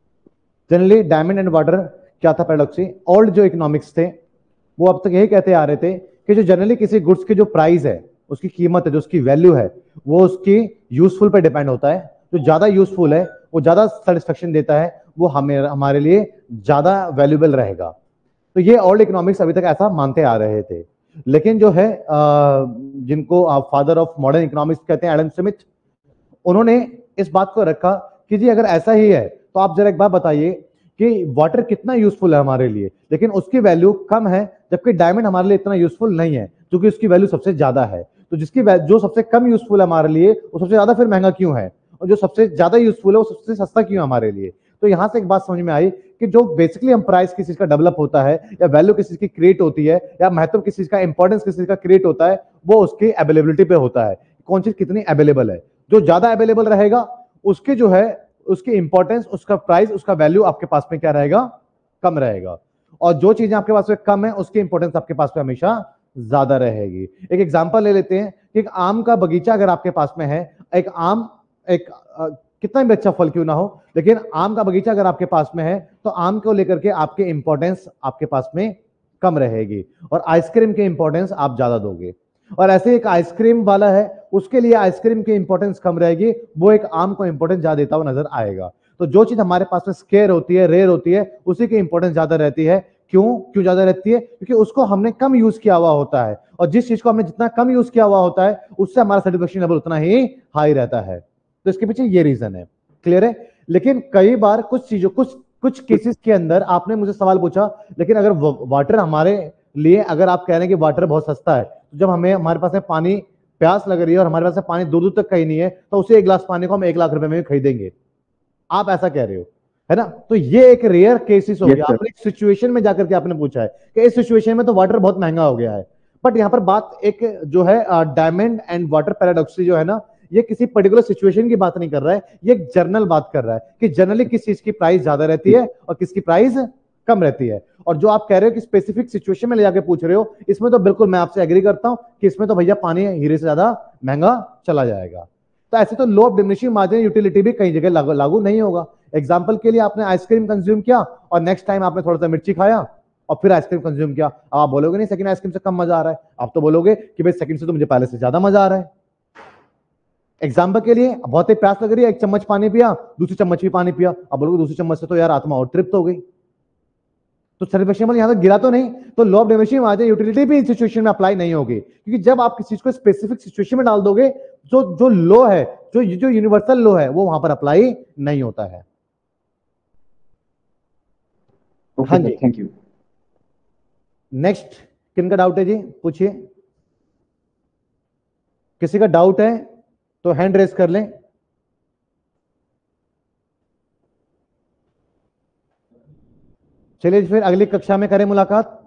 जनरली डायमंड एंड वाटर क्या था पैराडॉक्सी, ओल्ड जो इकोनॉमिक्स थे वो अब तक यही कहते आ रहे थे कि जो जनरली किसी गुड्स की जो प्राइस है, उसकी कीमत है, जो उसकी वैल्यू है, वो उसकी यूजफुल पे डिपेंड होता है। जो ज्यादा यूजफुल है, वो ज्यादा सेटिस्फेक्शन देता है, वो हमें हमारे लिए ज्यादा वैल्यूबल रहेगा। तो ये ओल्ड इकोनॉमिक्स अभी तक ऐसा मानते आ रहे थे। लेकिन जो है जिनको आप फादर ऑफ मॉडर्न इकोनॉमिक्स कहते हैं, एडम स्मिथ, उन्होंने इस बात को रखा कि जी अगर ऐसा ही है तो आप जरा एक बात बताइए कि वाटर कितना यूजफुल है हमारे लिए, लेकिन उसकी वैल्यू कम है, जबकि डायमंड हमारे लिए इतना यूजफुल नहीं है क्योंकि उसकी वैल्यू सबसे ज्यादा है। तो जिसकी जो सबसे कम यूजफुल है हमारे लिए, वो सबसे ज्यादा फिर महंगा क्यों है, और जो सबसे ज्यादा यूजफुल है वो सबसे सस्ता क्यों है हमारे लिए। तो यहां से एक बात समझ में आई कि जो बेसिकली हम प्राइस किसी चीज का डेवलप होता है, या वैल्यू किसी चीज की क्रिएट होती है, या महत्व किसी चीज का, इंपॉर्टेंस किसी चीज का क्रिएट होता है, वो उसकी अवेलेबिलिटी पे होता है, कौन चीज कितनी अवेलेबल है। जो ज्यादा अवेलेबल रहेगा उसके जो है उसकी इंपॉर्टेंस, उसका प्राइस, उसका वैल्यू आपके पास में क्या रहेगा, कम रहेगा। और जो चीजें आपके पास में कम है उसकी इंपॉर्टेंस आपके पास में हमेशा ज्यादा रहेगी। एक एग्जांपल ले लेते हैं कि एक आम का बगीचा अगर आपके पास में है, एक आम एक आ, कितना भी अच्छा फल क्यों ना हो, लेकिन आम का बगीचा अगर आपके पास में है तो आम को लेकर के आपके इंपॉर्टेंस आपके पास में कम रहेगी, और आइसक्रीम की इंपॉर्टेंस आप ज्यादा दोगे। और ऐसे एक आइसक्रीम वाला है, उसके लिए आइसक्रीम की इंपॉर्टेंस कम रहेगी, वो एक आम को इंपॉर्टेंस ज्यादा देता हुआ नजर आएगा। तो जो चीज हमारे पास में स्केयर होती है, रेयर होती है, उसी की इंपॉर्टेंस ज्यादा रहती है। क्यों क्यों ज्यादा रहती है? क्योंकि उसको हमने कम यूज किया हुआ होता है, और जिस चीज को हमने जितना कम यूज किया हुआ होता है उससे हमारा सेटिस्फेक्शन लेवल उतना ही हाई रहता है। तो इसके पीछे ये रीजन है। क्लियर है? लेकिन कई बार कुछ चीजों कुछ कुछ केसेस के अंदर आपने मुझे सवाल पूछा, लेकिन अगर वाटर हमारे लिए, अगर आप कह रहे हैं कि वाटर बहुत सस्ता है, तो जब हमें हमारे पास में पानी प्यास लग रही है और हमारे पास में पानी दूर दूर तक कहीं नहीं है, तो उसे एक गिलास पानी को हम एक लाख रुपए में खरीदेंगे, आप ऐसा कह रहे हो, है ना? तो ये एक रेयर केसेस हो Yes, गया। sir. आपने एक सिचुएशन में जाकर के आपने पूछा है कि इस सिचुएशन में तो वाटर बहुत महंगा हो गया है, बट यहाँ पर बात एक जो है डायमंड एंड वाटर पैराडॉक्स जो है ना, ये किसी पर्टिकुलर सिचुएशन की बात नहीं कर रहा है, ये एक जनरल बात कर रहा है कि जनरली किस चीज की प्राइस ज्यादा रहती है और किसकी प्राइस कम रहती है। और जो आप कह रहे हो कि स्पेसिफिक सिचुएशन में ले जाके पूछ रहे हो, इसमें तो बिल्कुल मैं आपसे एग्री करता हूं कि इसमें तो भैया पानी हीरे से ज्यादा महंगा चला जाएगा। तो ऐसे तो law of diminishing margin utility भी कई जगह लागू, लागू नहीं होगा। एग्जाम्पल के लिए आपने आइसक्रीम कंज्यूम किया और नेक्स्ट टाइम आपने थोड़ा सा मिर्ची खाया और फिर आइसक्रीम कंज्यूम किया, अब आप बोलोगे नहीं सेकंड आइसक्रीम से कम मजा आ रहा है, आप तो बोलोगे कि भाई सेकंड से तो मुझे पहले से ज्यादा मजा आ रहा है। एग्जाम्पल के लिए बहुत ही प्यास लग रही है, एक चम्मच पानी पिया, दूसरी चम्मच भी पानी पिया, अब बोलोगे दूसरी चम्मच से तो यार आत्मा और तृप्त हो गई, तो सर्वक्षमल यहां तक गिरा तो नहीं। तो law of diminishing margin utility भी इस सिचुएशन में अप्लाई नहीं होगी, क्योंकि जब आप किसी चीज को स्पेसिफिक सिचुएशन में डाल दोगे, जो जो लॉ है, जो जो यूनिवर्सल लॉ है, वो वहां पर अप्लाई नहीं होता है। Okay, हाँ sir. जी, Thank you. नेक्स्ट किनका डाउट है जी, पूछिए। किसी का डाउट है तो हैंड रेस कर लें। चलिए फिर अगली कक्षा में करें मुलाकात,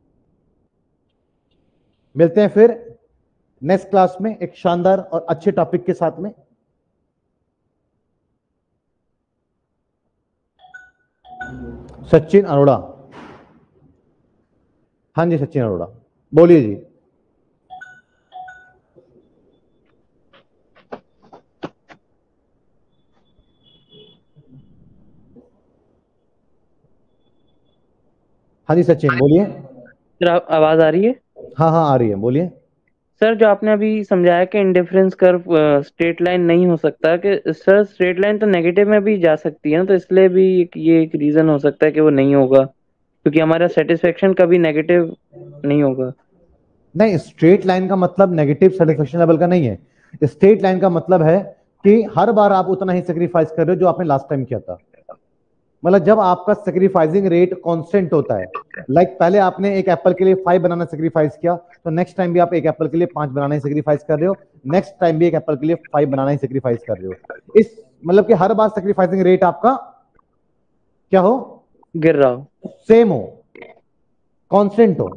मिलते हैं फिर नेक्स्ट क्लास में एक शानदार और अच्छे टॉपिक के साथ में। सचिन अरोड़ा, हाँ जी सचिन अरोड़ा, बोलिए जी। हाँ जी सचिन बोलिए। सर आवाज आ रही है? हाँ हाँ आ रही है, बोलिए। सर जो आपने अभी समझाया कि इंडिफरेंस कर्व स्ट्रेट लाइन नहीं हो सकता, कि सर स्ट्रेट लाइन तो नेगेटिव में भी जा सकती है ना, तो इसलिए भी एक, ये एक रीजन हो सकता है कि वो नहीं होगा, क्योंकि हमारा सेटिस्फेक्शन कभी नेगेटिव नहीं होगा। नहीं, स्ट्रेट लाइन का मतलब नेगेटिव सेटिस्फेक्शन लेवल का नहीं है। स्ट्रेट लाइन का मतलब है कि हर बार आप उतना ही सेक्रीफाइस कर रहे हो जो आपने लास्ट टाइम किया था। मतलब जब आपका सेक्रीफाइसिंग रेट कांस्टेंट होता है, लाइक like पहले आपने एक एप्पल के लिए फाइव बनाना सेक्रीफाइस किया, तो नेक्स्ट टाइम भी आप एक एप्पल के लिए पांच बनाना ही सेक्रीफाइस कर रहे हो, नेक्स्ट टाइम भी एक एप्पल के लिए फाइव बनाना ही सेक्रीफाइस कर रहे हो। इस मतलब कि हर बार सेक्रीफाइसिंग रेट आपका क्या हो, गिर रहा हो, सेम हो, कांस्टेंट हो,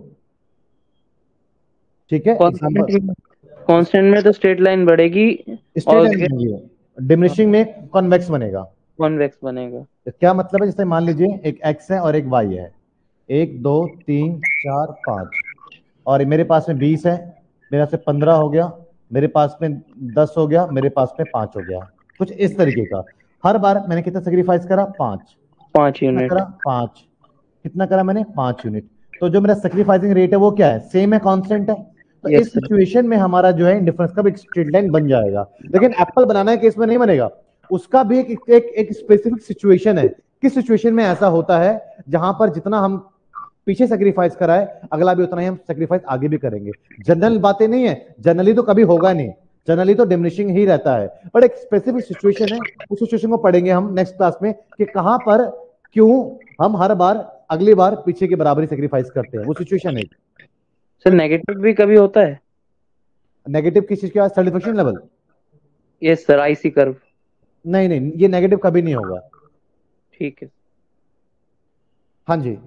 ठीक है। कांस्टेंट में तो स्ट्रेट लाइन बढ़ेगी और डिमिनिशिंग में कॉन्वेक्स बनेगा, कॉन्वेक्स बनेगा। क्या मतलब है, जैसे मान लीजिए एक एक्स है और एक वाई है, एक दो तीन चार पांच, और मेरे पास में बीस है, मेरे से पंद्रह हो गया, मेरे पास में दस हो गया, मेरे पास में पांच हो गया, कुछ इस तरीके का। हर बार मैंने कितना सेक्रीफाइस करा, पांच पांच यूनिट करा, पांच कितना करा मैंने, पांच यूनिट। तो जो मेरा सेक्रीफाइसिंग रेट है वो क्या है, सेम है, कांस्टेंट है। तो yes, इस सिचुएशन में हमारा जो है इंडिफरेंस का भी एक स्ट्रेट लाइन बन जाएगा। लेकिन एप्पल बनाना है केस में नहीं बनेगा, उसका भी एक एक, एक स्पेसिफिक सिचुएशन है। किस सिचुएशन में ऐसा होता है, जहां पर जितना हम पीछे सेक्रीफाइस कराए, अगला भी उतना ही हम सेक्रीफाइस आगे भी करेंगे। जनरल बातें नहीं है, जनरली तो कभी होगा नहीं, जनरली तो डिमिनिशिंग ही रहता है, बट एक स्पेसिफिक सिचुएशन है, उस सिचुएशन को पढ़ेंगे हम नेक्स्ट क्लास में कि कहां पर क्यों हम हर बार अगली बार पीछे के बराबरी सेक्रीफाइस करते हैं, वो सिचुएशन है। सर नेगेटिव भी कभी होता है? नेगेटिव किस चीज का, satisfaction level? Yes sir, IC curve. नहीं नहीं, ये नेगेटिव कभी नहीं होगा। ठीक है, हाँ जी,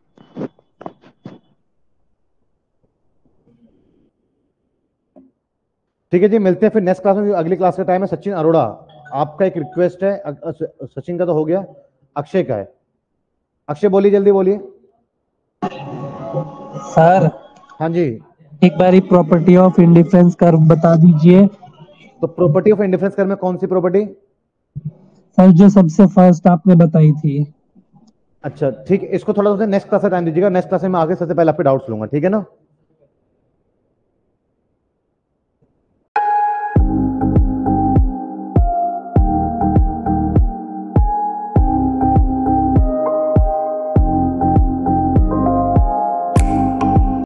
ठीक है जी, मिलते हैं फिर नेक्स्ट क्लास में। अगली क्लास का टाइम है। सचिन अरोड़ा, आपका एक रिक्वेस्ट है, सचिन का तो हो गया, अक्षय का है। अक्षय बोलिए, जल्दी बोलिए सर। हाँ जी, एक बार प्रॉपर्टी ऑफ इंडिफरेंस कर्व बता दीजिए। तो प्रॉपर्टी ऑफ इंडिफरेंस कर्व में कौन सी प्रॉपर्टी? सर जो सबसे फर्स्ट आपने बताई थी। अच्छा ठीक है, इसको थोड़ा सा नेक्स्ट क्लास में टाइम दीजिएगा, नेक्स्ट क्लास में मैं आगे सबसे पहले आपके डाउट्स लूंगा, ठीक है ना।